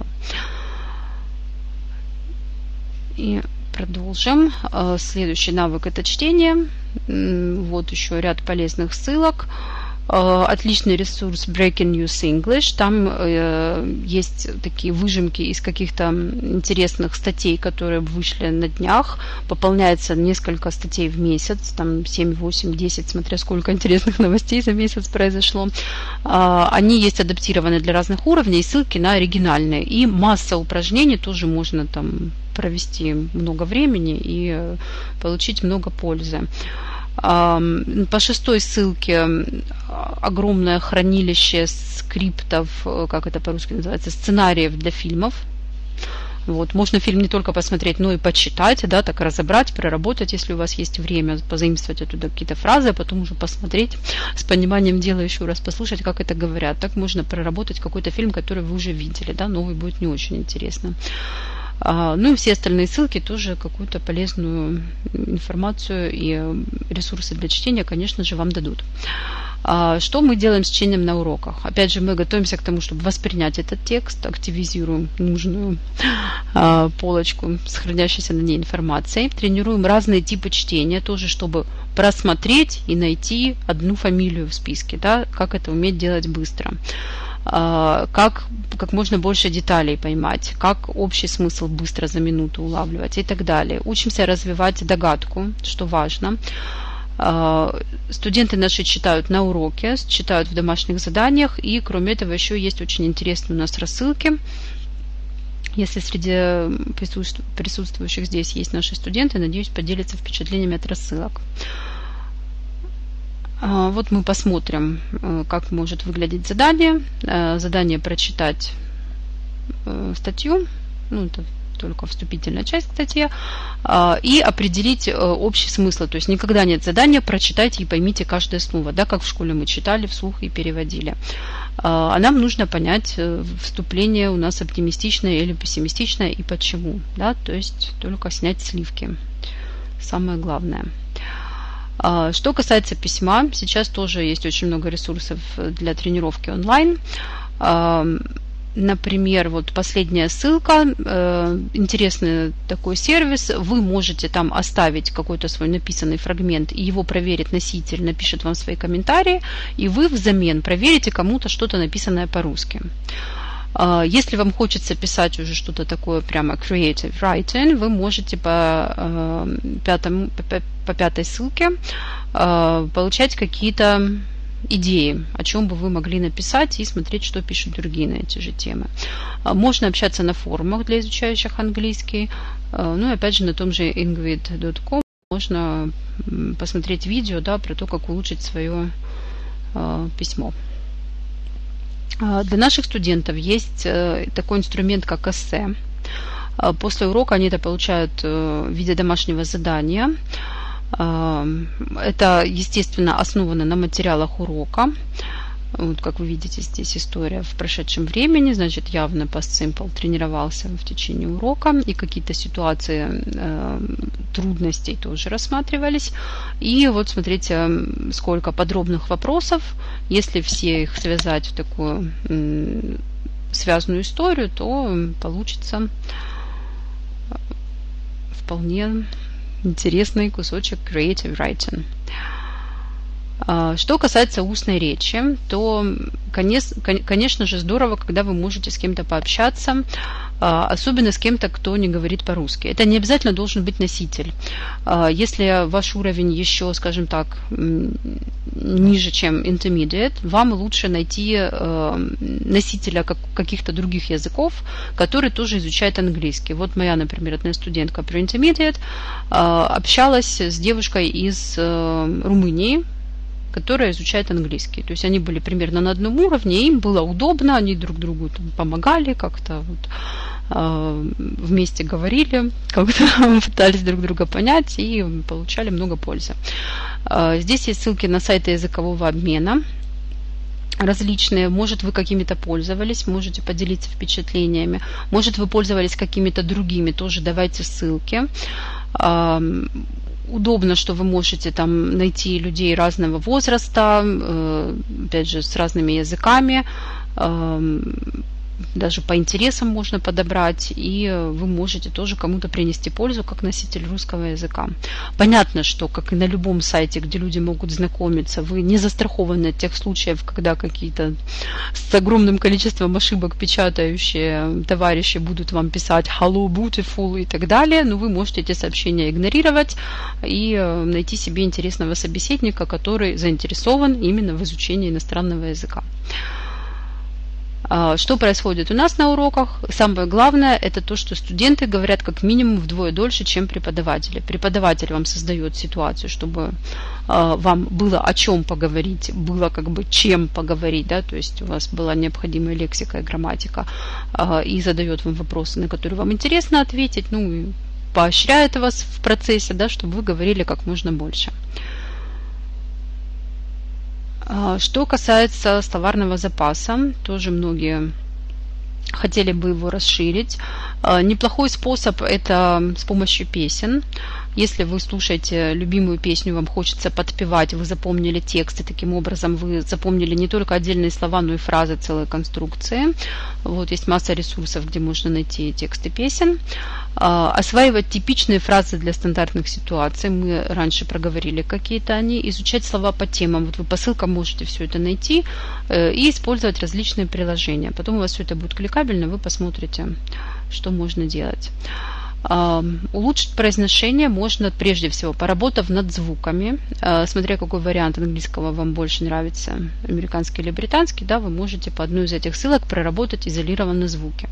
И продолжим. Следующий навык – это чтение. Вот еще ряд полезных ссылок. Отличный ресурс Breaking News English. Там э, есть такие выжимки из каких-то интересных статей, которые вышли на днях. Пополняется несколько статей в месяц, там семь, восемь, десять, смотря сколько интересных новостей за месяц произошло. Э, они есть адаптированы для разных уровней, ссылки на оригинальные. И масса упражнений тоже можно там провести много времени и э, получить много пользы. По шестой ссылке огромное хранилище скриптов, как это по-русски называется, сценариев для фильмов. Вот. Можно фильм не только посмотреть, но и почитать, да, так разобрать, проработать, если у вас есть время, позаимствовать оттуда какие-то фразы, а потом уже посмотреть с пониманием дела, еще раз послушать, как это говорят. Так можно проработать какой-то фильм, который вы уже видели, да, новый будет не очень интересно. Ну и все остальные ссылки тоже какую-то полезную информацию и ресурсы для чтения, конечно же, вам дадут. Что мы делаем с чтением на уроках? Опять же, мы готовимся к тому, чтобы воспринять этот текст, активизируем нужную полочку с хранящейся на ней информацией, тренируем разные типы чтения, тоже чтобы просмотреть и найти одну фамилию в списке, да, как это уметь делать быстро. Как, как можно больше деталей поймать, как общий смысл быстро за минуту улавливать и так далее. Учимся развивать догадку, что важно. Студенты наши читают на уроке, читают в домашних заданиях, и кроме этого еще есть очень интересные у нас рассылки. Если среди присутствующих здесь есть наши студенты, надеюсь, поделятся впечатлениями от рассылок. Вот мы посмотрим, как может выглядеть задание. Задание прочитать статью, ну, это только вступительная часть к статье, и определить общий смысл. То есть никогда нет задания прочитайте и поймите каждое слово, да, как в школе мы читали вслух и переводили. А нам нужно понять, вступление у нас оптимистичное или пессимистичное и почему. Да, то есть только снять сливки. Самое главное. Что касается письма, сейчас тоже есть очень много ресурсов для тренировки онлайн. например, вот последняя ссылка, интересный такой сервис, вы можете там оставить какой-то свой написанный фрагмент, и его проверит носитель, напишет вам свои комментарии, и вы взамен проверите кому-то что-то написанное по-русски. Если вам хочется писать уже что-то такое прямо creative writing, вы можете по, пятому, по пятой ссылке получать какие-то идеи, о чем бы вы могли написать, и смотреть, что пишут другие на эти же темы. Можно общаться на форумах для изучающих английский. Ну и опять же на том же ingvid точка com можно посмотреть видео, да, про то, как улучшить свое письмо. Для наших студентов есть такой инструмент, как эссе. После урока они это получают в виде домашнего задания. Это, естественно, основано на материалах урока. Вот, как вы видите, здесь история в прошедшем времени, значит, явно past simple тренировался в течение урока, и какие-то ситуации э, трудностей тоже рассматривались. И вот смотрите, сколько подробных вопросов. Если все их связать в такую э, связанную историю, то получится вполне интересный кусочек creative writing. Что касается устной речи, то, конечно же, здорово, когда вы можете с кем-то пообщаться, особенно с кем-то, кто не говорит по-русски. Это не обязательно должен быть носитель. Если ваш уровень еще, скажем так, ниже, чем intermediate, вам лучше найти носителя каких-то других языков, который тоже изучает английский. Вот моя, например, одна студентка про intermediate общалась с девушкой из Румынии, которая изучает английский. То есть они были примерно на одном уровне, им было удобно, они друг другу там помогали, как-то вот, э, вместе говорили, как-то пытались друг друга понять и получали много пользы. Э, здесь есть ссылки на сайты языкового обмена различные. Может, вы какими-то пользовались, можете поделиться впечатлениями. Может, вы пользовались какими-то другими, тоже давайте ссылки. Э, Удобно, что вы можете там найти людей разного возраста, опять же, с разными языками, даже по интересам можно подобрать, и вы можете тоже кому-то принести пользу как носитель русского языка. Понятно, что, как и на любом сайте, где люди могут знакомиться, вы не застрахованы от тех случаев, когда какие-то с огромным количеством ошибок печатающие товарищи будут вам писать hello, beautiful и так далее, но вы можете эти сообщения игнорировать и найти себе интересного собеседника, который заинтересован именно в изучении иностранного языка. Что происходит у нас на уроках? Самое главное, это то, что студенты говорят как минимум вдвое дольше, чем преподаватели. Преподаватель вам создает ситуацию, чтобы вам было о чем поговорить, было как бы чем поговорить, да, то есть у вас была необходимая лексика и грамматика, и задает вам вопросы, на которые вам интересно ответить, ну и поощряет вас в процессе, да, чтобы вы говорили как можно больше. Что касается словарного запаса, тоже многие хотели бы его расширить. Неплохой способ – это с помощью песен. Если вы слушаете любимую песню, вам хочется подпевать, вы запомнили текст, и таким образом вы запомнили не только отдельные слова, но и фразы, целые конструкции. Вот есть масса ресурсов, где можно найти тексты песен. Осваивать типичные фразы для стандартных ситуаций. Мы раньше проговорили какие-то они. Изучать слова по темам. Вот вы по ссылкам можете все это найти и использовать различные приложения. Потом у вас все это будет кликабельно, вы посмотрите, что можно делать. Улучшить произношение можно прежде всего, поработав над звуками. Смотря какой вариант английского вам больше нравится, американский или британский, да, вы можете по одной из этих ссылок проработать изолированные звуки.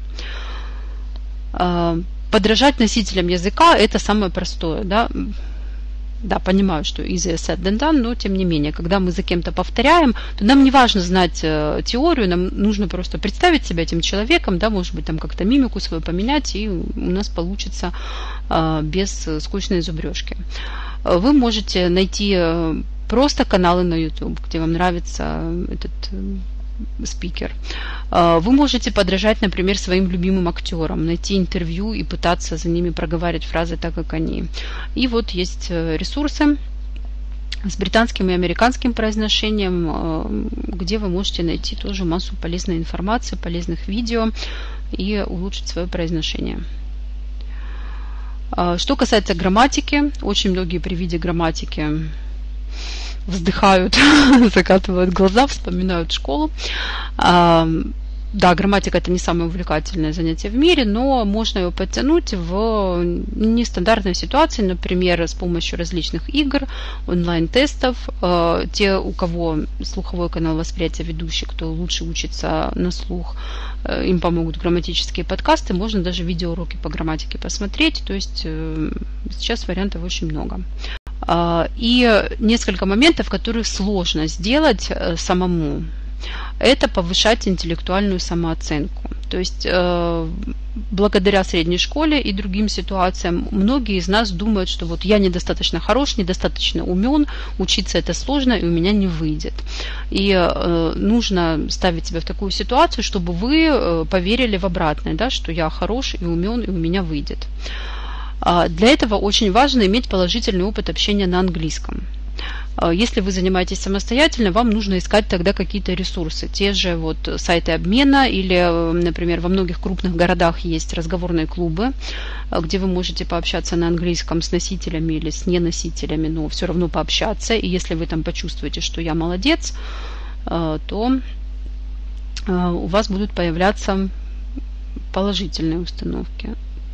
Подражать носителям языка – это самое простое. Да? Да, понимаю, что easier said than done, но тем не менее, когда мы за кем-то повторяем, то нам не важно знать э, теорию, нам нужно просто представить себя этим человеком, да, может быть, там как-то мимику свою поменять, и у нас получится э, без скучной зубрежки. Вы можете найти э, просто каналы на YouTube, где вам нравится этот э, спикер. Вы можете подражать, например, своим любимым актерам, найти интервью и пытаться за ними проговаривать фразы так, как они. И вот есть ресурсы, с британским и американским произношением, где вы можете найти тоже массу полезной информации, полезных видео и улучшить свое произношение. Что касается грамматики, очень многие при виде грамматики вздыхают, закатывают глаза, вспоминают школу. Да, грамматика – это не самое увлекательное занятие в мире, но можно его подтянуть в нестандартной ситуации, например, с помощью различных игр, онлайн-тестов. Те, у кого слуховой канал восприятия ведущий, кто лучше учится на слух, им помогут грамматические подкасты, можно даже видеоуроки по грамматике посмотреть, то есть сейчас вариантов очень много. И несколько моментов, которые сложно сделать самому. Это повышать интеллектуальную самооценку. То есть э, благодаря средней школе и другим ситуациям многие из нас думают, что вот я недостаточно хорош, недостаточно умен, учиться это сложно и у меня не выйдет. И э, нужно ставить себя в такую ситуацию, чтобы вы э, поверили в обратное, да, что я хорош и умен и у меня выйдет. А для этого очень важно иметь положительный опыт общения на английском. Если вы занимаетесь самостоятельно, вам нужно искать тогда какие-то ресурсы. Те же вот сайты обмена или, например, во многих крупных городах есть разговорные клубы, где вы можете пообщаться на английском с носителями или с неносителями, но все равно пообщаться. И если вы там почувствуете, что я молодец, то у вас будут появляться положительные установки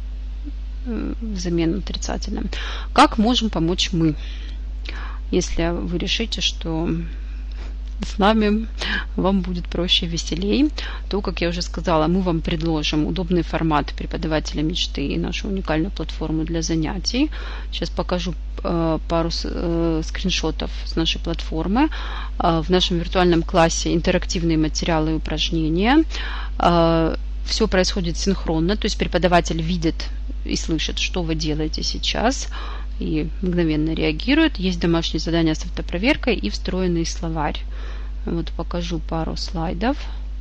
взамен отрицательным. Как можем помочь мы? Если вы решите, что с нами вам будет проще и веселее, то, как я уже сказала, мы вам предложим удобный формат преподавателя мечты и нашу уникальную платформу для занятий. Сейчас покажу э, пару э, скриншотов с нашей платформы. Э, в нашем виртуальном классе интерактивные материалы и упражнения. Э, все происходит синхронно, то есть преподаватель видит и слышит, что вы делаете сейчас, и мгновенно реагирует. Есть домашние задания с автопроверкой и встроенный словарь. Вот покажу пару слайдов.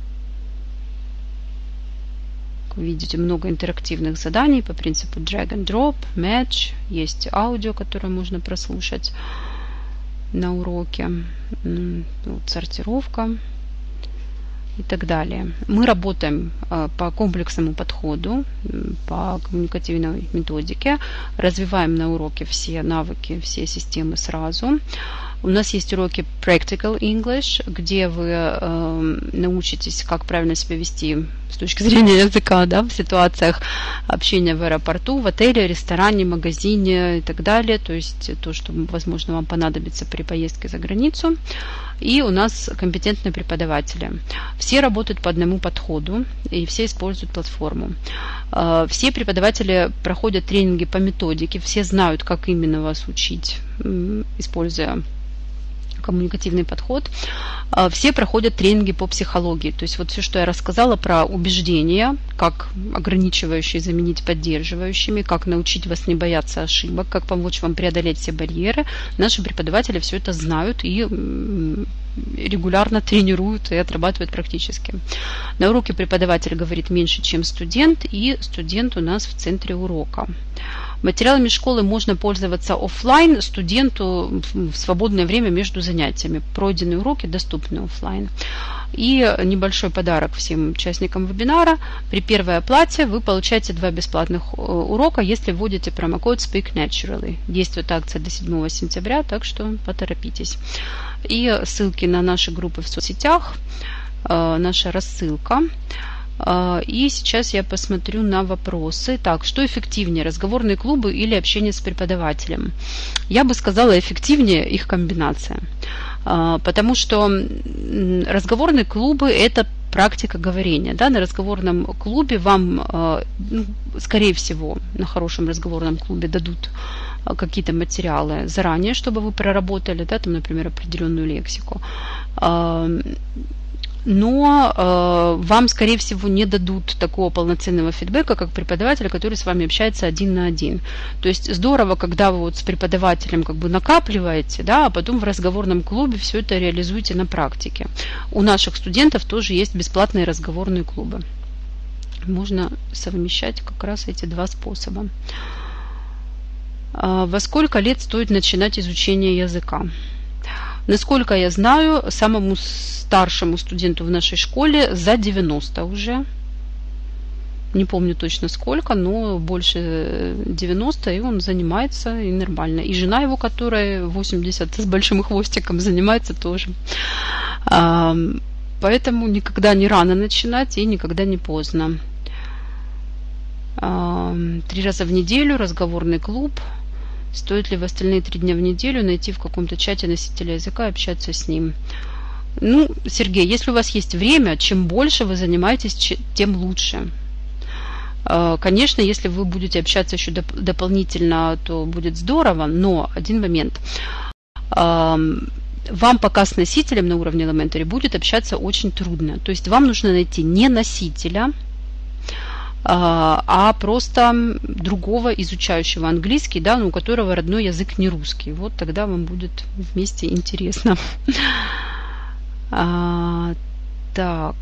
Как вы видите, много интерактивных заданий по принципу drag and drop, match. Есть аудио, которое можно прослушать на уроке. Вот сортировка и так далее. Мы работаем по комплексному подходу, по коммуникативной методике, развиваем на уроке все навыки, все системы сразу. У нас есть уроки Practical English, где вы э, научитесь, как правильно себя вести с точки зрения языка, да, в ситуациях общения в аэропорту, в отеле, ресторане, магазине и так далее. То есть то, что, возможно, вам понадобится при поездке за границу. И у нас компетентные преподаватели. Все работают по одному подходу и все используют платформу. Э, все преподаватели проходят тренинги по методике, все знают, как именно вас учить, э, используя коммуникативный подход. Все проходят тренинги по психологии. То есть вот все, что я рассказала про убеждения, как ограничивающие заменить поддерживающими, как научить вас не бояться ошибок, как помочь вам преодолеть все барьеры, наши преподаватели все это знают и регулярно тренируют и отрабатывают практически. На уроке преподаватель говорит меньше, чем студент, и студент у нас в центре урока. Материалами школы можно пользоваться офлайн, студенту в свободное время между занятиями. Пройденные уроки доступны офлайн. И небольшой подарок всем участникам вебинара. При первой оплате вы получаете два бесплатных урока, если вводите промокод Speak Naturally. Действует акция до седьмого сентября, так что поторопитесь. И ссылки на наши группы в соцсетях, наша рассылка. И сейчас я посмотрю на вопросы. Так, что эффективнее, разговорные клубы или общение с преподавателем? Я бы сказала, эффективнее их комбинация. Потому что разговорные клубы – это практика говорения. Да? На разговорном клубе вам, скорее всего, на хорошем разговорном клубе дадут какие-то материалы заранее, чтобы вы проработали, да, там, например, определенную лексику. Но э, вам, скорее всего, не дадут такого полноценного фидбэка, как преподаватель, который с вами общается один на один. То есть здорово, когда вы вот с преподавателем как бы накапливаете, да, а потом в разговорном клубе все это реализуете на практике. У наших студентов тоже есть бесплатные разговорные клубы. Можно совмещать как раз эти два способа. Во сколько лет стоит начинать изучение языка? Насколько я знаю, самому старшему студенту в нашей школе за девяносто уже. Не помню точно сколько, но больше девяноста, и он занимается, и нормально. И жена его, которая восемьдесят с большим хвостиком, занимается тоже. Поэтому никогда не рано начинать и никогда не поздно. Три раза в неделю разговорный клуб. Стоит ли в остальные три дня в неделю найти в каком-то чате носителя языка и общаться с ним? Ну, Сергей, если у вас есть время, чем больше вы занимаетесь, тем лучше. Конечно, если вы будете общаться еще доп- дополнительно, то будет здорово, но один момент. Вам пока с носителем на уровне Elementary будет общаться очень трудно. То есть вам нужно найти не носителя, а просто другого изучающего английский, да, ну, у которого родной язык не русский. Вот тогда вам будет вместе интересно. А, так.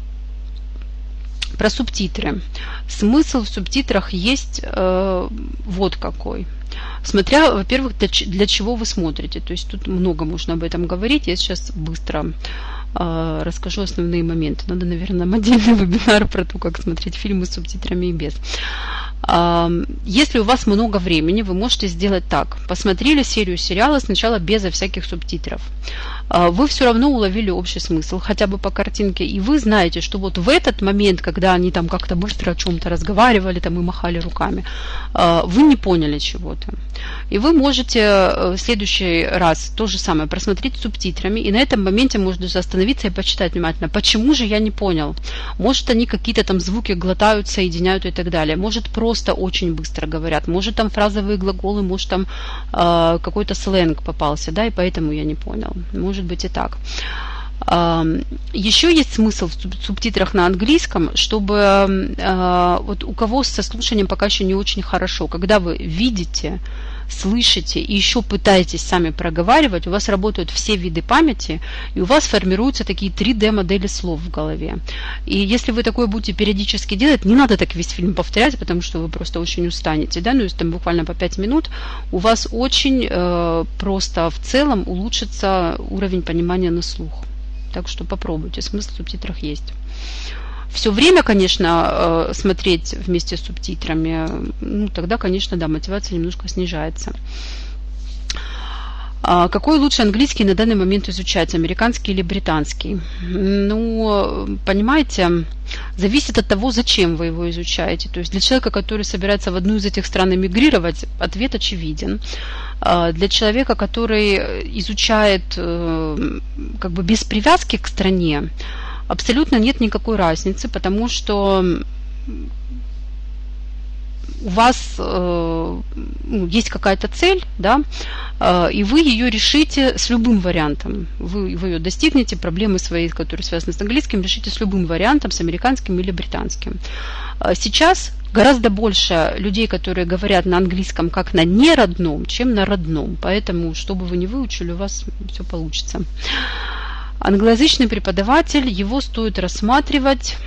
Про субтитры. Смысл в субтитрах есть э, вот какой. Смотря, во-первых, для, для чего вы смотрите. То есть тут много можно об этом говорить. Я сейчас быстро э, расскажу основные моменты. Надо, наверное, нам отдельный вебинар про то, как смотреть фильмы с субтитрами и без. Э, если у вас много времени, вы можете сделать так. Посмотрели серию сериала сначала безо всяких субтитров. Э, вы все равно уловили общий смысл, хотя бы по картинке. И вы знаете, что вот в этот момент, когда они там как-то быстро о чем-то разговаривали там, и махали руками, э, вы не поняли чего-то. И вы можете в следующий раз то же самое просмотреть с субтитрами, и на этом моменте можно остановиться и почитать внимательно, почему же я не понял. Может, они какие-то там звуки глотают, соединяют и так далее. Может, просто очень быстро говорят. Может, там фразовые глаголы, может, там э, какой-то сленг попался, да, и поэтому я не понял. Может быть и так. Еще есть смысл в субтитрах на английском, чтобы вот у кого со слушанием пока еще не очень хорошо, когда вы видите, слышите и еще пытаетесь сами проговаривать, у вас работают все виды памяти, и у вас формируются такие три дэ модели слов в голове. И если вы такое будете периодически делать, не надо так весь фильм повторять, потому что вы просто очень устанете, да, ну, если там буквально по пять минут, у вас очень э, просто в целом улучшится уровень понимания на слух. Так что попробуйте, смысл в субтитрах есть. Все время, конечно, смотреть вместе с субтитрами, ну, тогда, конечно, да, мотивация немножко снижается. Какой лучше английский на данный момент изучать, американский или британский? Ну, понимаете, зависит от того, зачем вы его изучаете. То есть для человека, который собирается в одну из этих стран эмигрировать, ответ очевиден. Для человека, который изучает как бы без привязки к стране, абсолютно нет никакой разницы, потому что у вас э, есть какая-то цель, да, э, и вы ее решите с любым вариантом. Вы, вы ее достигнете, проблемы свои, которые связаны с английским, решите с любым вариантом, с американским или британским. Сейчас гораздо больше людей, которые говорят на английском как на неродном, чем на родном. Поэтому, что бы вы ни выучили, у вас все получится. Англоязычный преподаватель, его стоит рассматривать...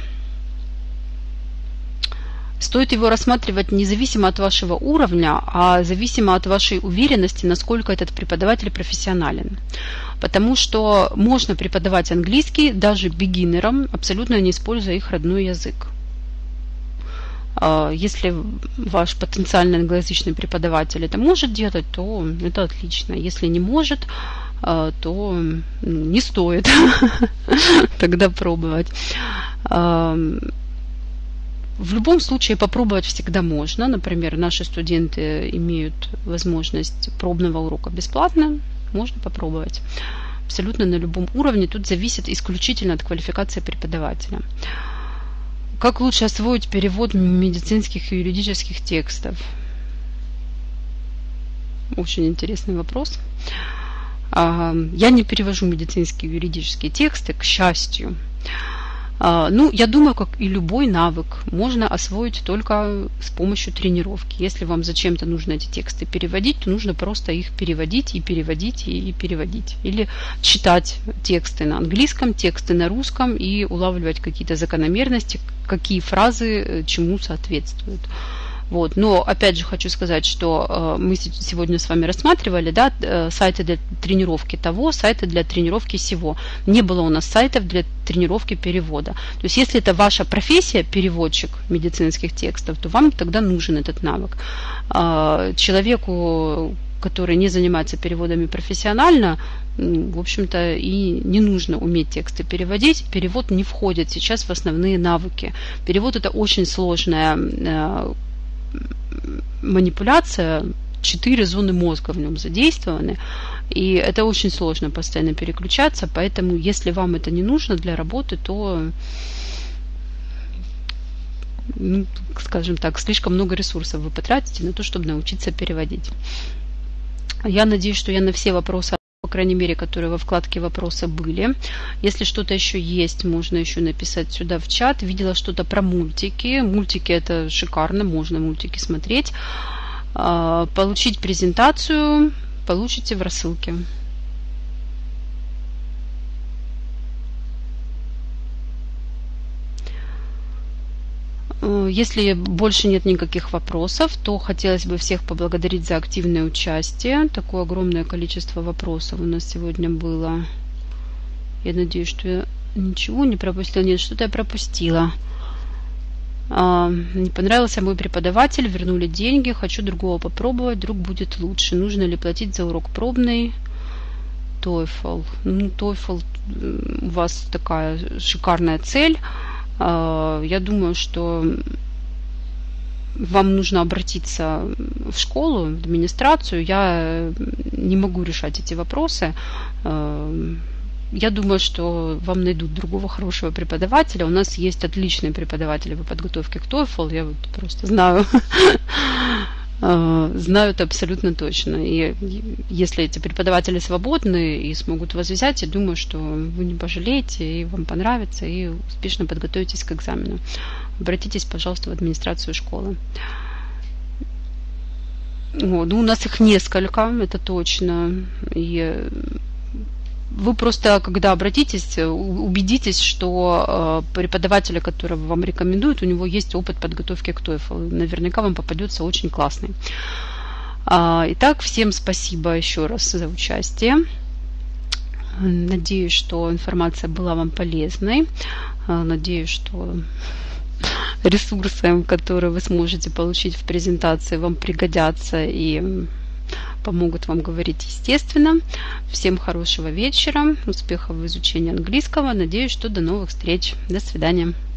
Стоит его рассматривать независимо от вашего уровня, а зависимо от вашей уверенности, насколько этот преподаватель профессионален. Потому что можно преподавать английский даже бигинерам, абсолютно не используя их родной язык. Если ваш потенциальный англоязычный преподаватель это может делать, то это отлично. Если не может, то не стоит тогда пробовать. В любом случае попробовать всегда можно. Например, наши студенты имеют возможность пробного урока бесплатно. Можно попробовать. Абсолютно на любом уровне. Тут зависит исключительно от квалификации преподавателя. Как лучше освоить перевод медицинских и юридических текстов? Очень интересный вопрос. Я не перевожу медицинские и юридические тексты, к счастью. Ну, я думаю, как и любой навык, можно освоить только с помощью тренировки. Если вам зачем-то нужно эти тексты переводить, то нужно просто их переводить и переводить и переводить. Или читать тексты на английском, тексты на русском и улавливать какие-то закономерности, какие фразы чему соответствуют. Вот. Но опять же хочу сказать, что мы сегодня с вами рассматривали, да, сайты для тренировки того, сайты для тренировки сего. Не было у нас сайтов для тренировки перевода. То есть если это ваша профессия, переводчик медицинских текстов, то вам тогда нужен этот навык. Человеку, который не занимается переводами профессионально, в общем-то, и не нужно уметь тексты переводить. Перевод не входит сейчас в основные навыки. Перевод – это очень сложная манипуляция, четыре зоны мозга в нем задействованы, и это очень сложно постоянно переключаться, поэтому если вам это не нужно для работы, то, ну, скажем так, слишком много ресурсов вы потратите на то, чтобы научиться переводить. Я надеюсь, что я на все вопросы, по крайней мере, которые во вкладке «Вопросы» были. Если что-то еще есть, можно еще написать сюда в чат. Видела что-то про мультики. Мультики – это шикарно, можно мультики смотреть. Получить презентацию получите в рассылке. Если больше нет никаких вопросов, то хотелось бы всех поблагодарить за активное участие. Такое огромное количество вопросов у нас сегодня было. Я надеюсь, что я ничего не пропустила. Нет, что-то я пропустила. Не понравился мой преподаватель, вернули деньги, хочу другого попробовать, вдруг будет лучше. Нужно ли платить за урок пробный? TOEFL. Ну, TOEFL, у вас такая шикарная цель. Я думаю, что вам нужно обратиться в школу, в администрацию. Я не могу решать эти вопросы. Я думаю, что вам найдут другого хорошего преподавателя. У нас есть отличные преподаватели по подготовке к TOEFL. Я вот просто знаю, знаю это абсолютно точно. И если эти преподаватели свободны и смогут вас взять, я думаю, что вы не пожалеете, и вам понравится, и успешно подготовитесь к экзамену. Обратитесь, пожалуйста, в администрацию школы. О, ну, у нас их несколько, это точно. И вы просто, когда обратитесь, убедитесь, что преподавателя, которого вам рекомендуют, у него есть опыт подготовки к TOEFL. Наверняка вам попадется очень классный. Итак, всем спасибо еще раз за участие. Надеюсь, что информация была вам полезной. Надеюсь, что ресурсы, которые вы сможете получить в презентации, вам пригодятся и помогут вам говорить естественно. Всем хорошего вечера, успехов в изучении английского. Надеюсь, что до новых встреч. До свидания.